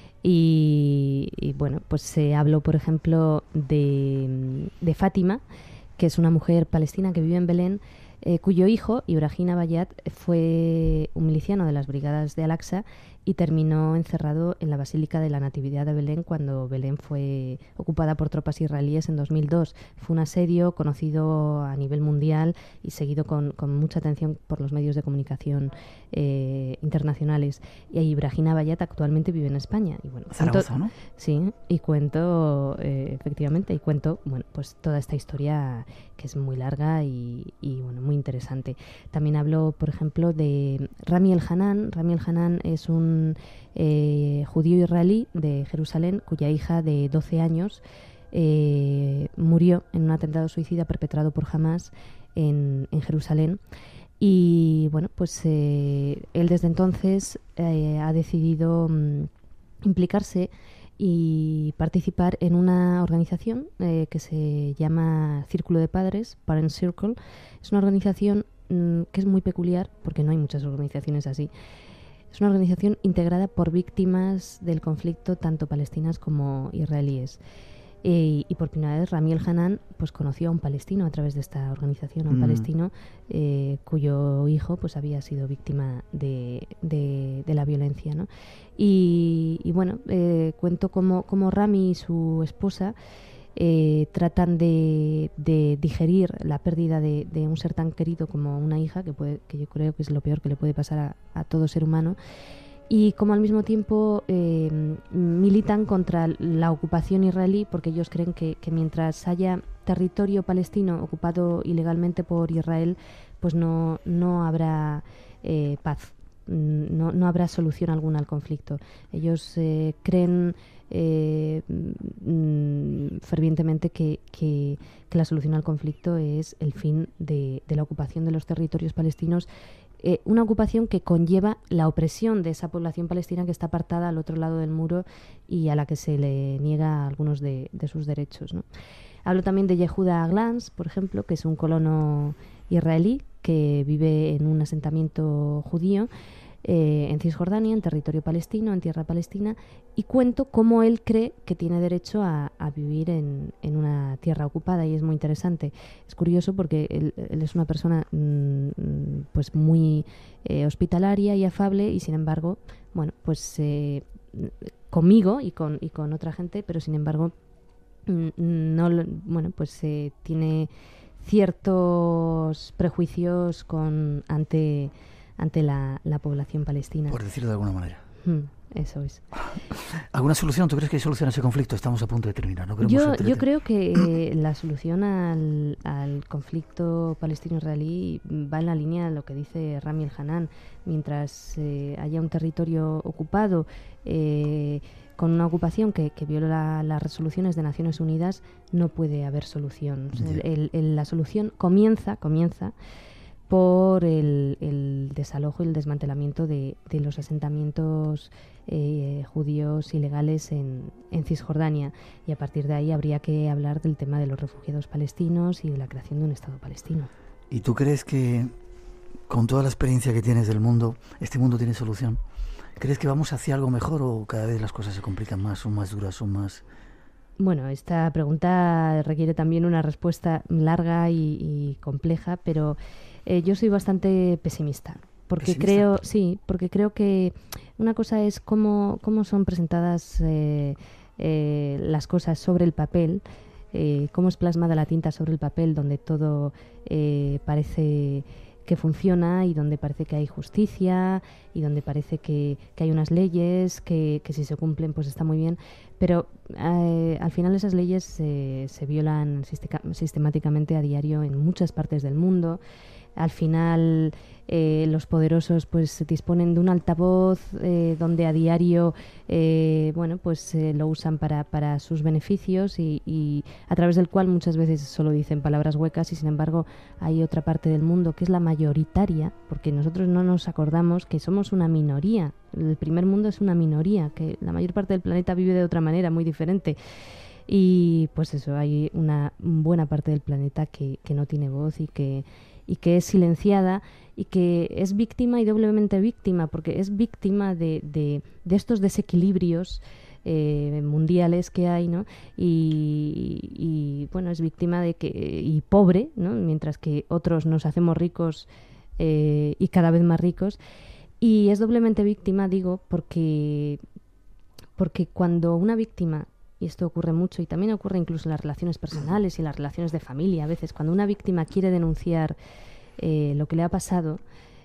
Y bueno, pues se habló, por ejemplo, de Fátima, que es una mujer palestina que vive en Belén, cuyo hijo, Ibrahim Abayat, fue un miliciano de las brigadas de Al-Aqsa y terminó encerrado en la Basílica de la Natividad de Belén cuando Belén fue ocupada por tropas israelíes en 2002. Fue un asedio conocido a nivel mundial y seguido con mucha atención por los medios de comunicación internacionales. Y Ibrahim Abayat actualmente vive en España. Y bueno, Zaragoza, ¿no? Sí, y cuento, efectivamente, bueno, pues toda esta historia que es muy larga y bueno, muy interesante. También hablo, por ejemplo, de Rami el-Hanan. Rami el-Hanan es un judío israelí de Jerusalén cuya hija de 12 años murió en un atentado suicida perpetrado por Hamás en Jerusalén. Y bueno, pues él desde entonces ha decidido implicarse y participar en una organización que se llama Círculo de Padres, Parent Circle. Es una organización que es muy peculiar porque no hay muchas organizaciones así. Es una organización integrada por víctimas del conflicto, tanto palestinas como israelíes. Y por primera vez Rami el-Hanan pues conoció a un palestino a través de esta organización, a un palestino cuyo hijo pues había sido víctima de la violencia, ¿no? Y bueno, cuento cómo Rami y su esposa tratan de digerir la pérdida de un ser tan querido como una hija, que yo creo que es lo peor que le puede pasar a todo ser humano. y como al mismo tiempo militan contra la ocupación israelí, porque ellos creen que mientras haya territorio palestino ocupado ilegalmente por Israel, pues no habrá paz, no habrá solución alguna al conflicto. Ellos creen fervientemente que la solución al conflicto es el fin de la ocupación de los territorios palestinos, una ocupación que conlleva la opresión de esa población palestina que está apartada al otro lado del muro y a la que se le niega algunos de sus derechos, ¿no? Hablo también de Yehuda Glantz, por ejemplo, que es un colono israelí que vive en un asentamiento judío en Cisjordania, en territorio palestino, en tierra palestina, y cuento cómo él cree que tiene derecho a vivir en una tierra ocupada, y es muy interesante. Es curioso porque él es una persona pues muy hospitalaria y afable, y sin embargo, bueno, pues conmigo y con otra gente, pero sin embargo no, bueno, pues tiene ciertos prejuicios ante la población palestina. Por decirlo de alguna manera. Eso es. ¿Alguna solución? ¿Tú crees que hay solución a ese conflicto? Estamos a punto de terminar. ¿No? Yo creo que la solución al conflicto palestino-israelí va en la línea de lo que dice Rami el-Hanan. Mientras haya un territorio ocupado con una ocupación que viola las resoluciones de Naciones Unidas, no puede haber solución. O sea, la solución comienza por el desalojo y el desmantelamiento de los asentamientos judíos ilegales en Cisjordania, y a partir de ahí habría que hablar del tema de los refugiados palestinos y de la creación de un Estado palestino. ¿Y tú crees que con toda la experiencia que tienes del mundo, este mundo tiene solución? ¿Crees que vamos hacia algo mejor o cada vez las cosas se complican más, son más duras, son más...? Bueno, esta pregunta requiere también una respuesta larga y compleja, pero yo soy bastante pesimista, porque creo que una cosa es cómo son presentadas las cosas sobre el papel, cómo es plasmada la tinta sobre el papel, donde todo parece que funciona y donde parece que hay justicia y donde parece que hay unas leyes que si se cumplen pues está muy bien, pero al final esas leyes se violan sistemáticamente a diario en muchas partes del mundo. Al final los poderosos pues disponen de un altavoz donde a diario lo usan para sus beneficios y a través del cual muchas veces solo dicen palabras huecas, y sin embargo hay otra parte del mundo que es la mayoritaria, porque nosotros no nos acordamos que somos una minoría. El primer mundo es una minoría, que la mayor parte del planeta vive de otra manera, muy diferente. Y pues eso, hay una buena parte del planeta que no tiene voz y que es silenciada y que es víctima y doblemente víctima, porque es víctima de estos desequilibrios mundiales que hay, ¿no? Y bueno, es víctima y pobre, ¿no? Mientras que otros nos hacemos ricos y cada vez más ricos. Y es doblemente víctima, digo, porque cuando una víctima, y esto ocurre mucho y también ocurre incluso en las relaciones personales y en las relaciones de familia, a veces cuando una víctima quiere denunciar lo que le ha pasado,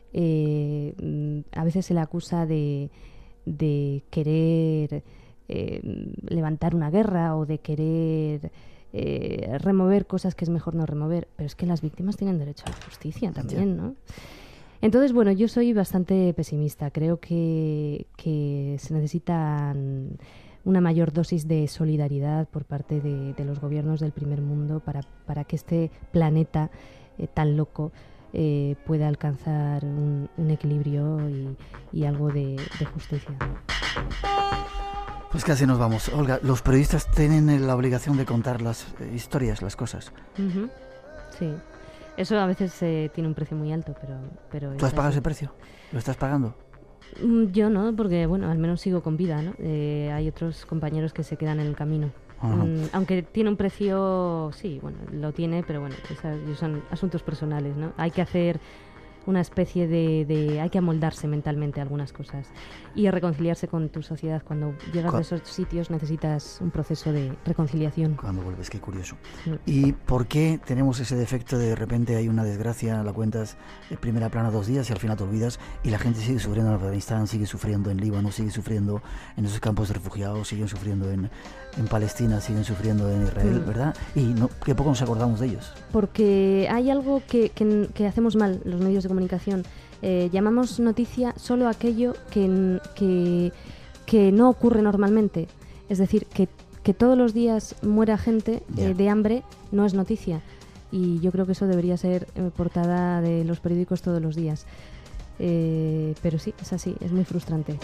a veces se le acusa de querer levantar una guerra o de querer remover cosas que es mejor no remover, pero es que las víctimas tienen derecho a la justicia también, ¿no? Entonces, bueno, yo soy bastante pesimista. Creo que se necesita una mayor dosis de solidaridad por parte de los gobiernos del primer mundo para que este planeta tan loco pueda alcanzar un equilibrio y algo de justicia. Pues casi nos vamos. Olga, los periodistas tienen la obligación de contar las historias, las cosas. Uh-huh. Sí. Eso a veces tiene un precio muy alto, pero ¿tú has pagado ese precio? ¿Lo estás pagando? Yo no, porque bueno, al menos sigo con vida, ¿no? Hay otros compañeros que se quedan en el camino. Aunque tiene un precio, sí, bueno, lo tiene, pero bueno, son asuntos personales, ¿no? Hay que hacer una especie de hay que amoldarse mentalmente a algunas cosas y a reconciliarse con tu sociedad. Cuando llegas a esos sitios necesitas un proceso de reconciliación. Cuando vuelves, qué curioso. ¿Y por qué tenemos ese defecto de repente hay una desgracia, la cuentas en primera plana 2 días y al final te olvidas y la gente sigue sufriendo en Afganistán, sigue sufriendo en Líbano, sigue sufriendo en esos campos de refugiados, siguen sufriendo en Palestina, siguen sufriendo en Israel, ¿verdad? Y que poco nos acordamos de ellos. Porque hay algo que hacemos mal los medios de comunicación. Llamamos noticia solo aquello que no ocurre normalmente. Es decir, que todos los días muera gente de hambre no es noticia. Y yo creo que eso debería ser portada de los periódicos todos los días. Pero sí, es así, es muy frustrante.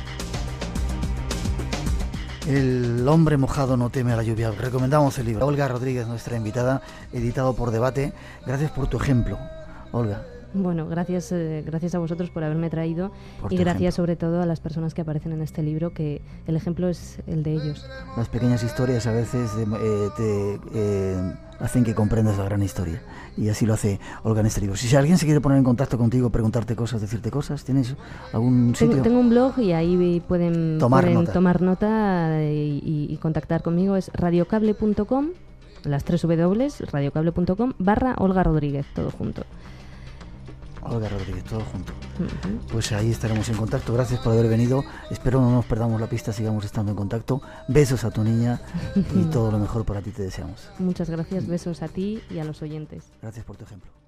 El hombre mojado no teme a la lluvia. Recomendamos el libro. Olga Rodríguez, nuestra invitada, editado por Debate. Gracias por tu ejemplo, Olga. Bueno, gracias a vosotros por haberme traído y gracias sobre todo a las personas que aparecen en este libro, que el ejemplo es el de ellos. Las pequeñas historias a veces te hacen que comprendas la gran historia, y así lo hace Olga en este libro. Si alguien se quiere poner en contacto contigo, preguntarte cosas, decirte cosas, ¿tienes algún sitio? Tengo un blog y ahí pueden tomar nota y contactar conmigo. Es radiocable.com, las 3 W, radiocable.com/Olga Rodríguez, todo junto. Olga Rodríguez, todo junto. Pues ahí estaremos en contacto. Gracias por haber venido. Espero no nos perdamos la pista, sigamos estando en contacto. Besos a tu niña y todo lo mejor para ti te deseamos. Muchas gracias, besos a ti y a los oyentes. Gracias por tu ejemplo.